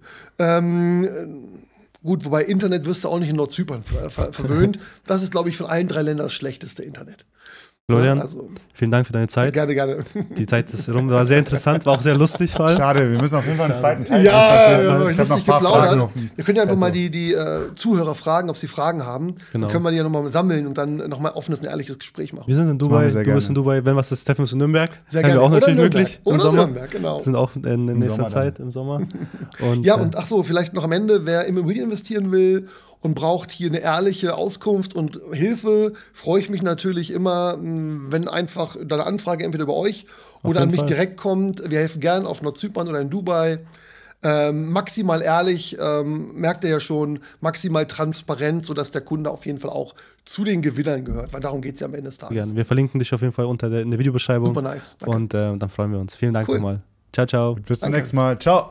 Gut, wobei Internet wirst du auch nicht in Nordzypern verwöhnt. Das ist, glaube ich, von allen 3 Ländern das schlechteste Internet. Florian, vielen Dank für deine Zeit. Gerne. Die Zeit ist rum, war sehr interessant, war auch sehr lustig. Schade, wir müssen auf jeden Fall einen zweiten Teil machen. Ich habe noch ein paar Fragen. Wir können ja einfach mal die Zuhörer fragen, ob sie Fragen haben. Dann können wir die ja nochmal sammeln und dann nochmal offenes und ehrliches Gespräch machen. Wir sind in Dubai, du bist in Dubai. Wenn was ist, treffen wir uns in Nürnberg. Sehr gerne. Wir auch natürlich möglich im Sommer. Nürnberg, genau. Wir sind auch in nächster Zeit im Sommer. Und ach so, vielleicht noch am Ende, wer in Immobilien investieren will und braucht hier eine ehrliche Auskunft und Hilfe, freue ich mich natürlich immer, wenn einfach deine Anfrage entweder bei euch oder an mich direkt kommt. Wir helfen gern auf Nordzypern oder in Dubai. Maximal ehrlich, merkt ihr ja schon, maximal transparent, sodass der Kunde auf jeden Fall auch zu den Gewinnern gehört, weil darum geht es ja am Ende des Tages. Ja, wir verlinken dich auf jeden Fall in der Videobeschreibung. Super nice, danke. Und dann freuen wir uns. Vielen Dank nochmal. Ciao, ciao. Bis zum nächsten Mal. Ciao.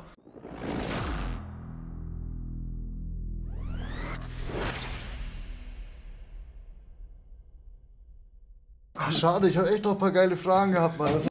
Ach, schade, ich habe echt noch ein paar geile Fragen gehabt, Mann.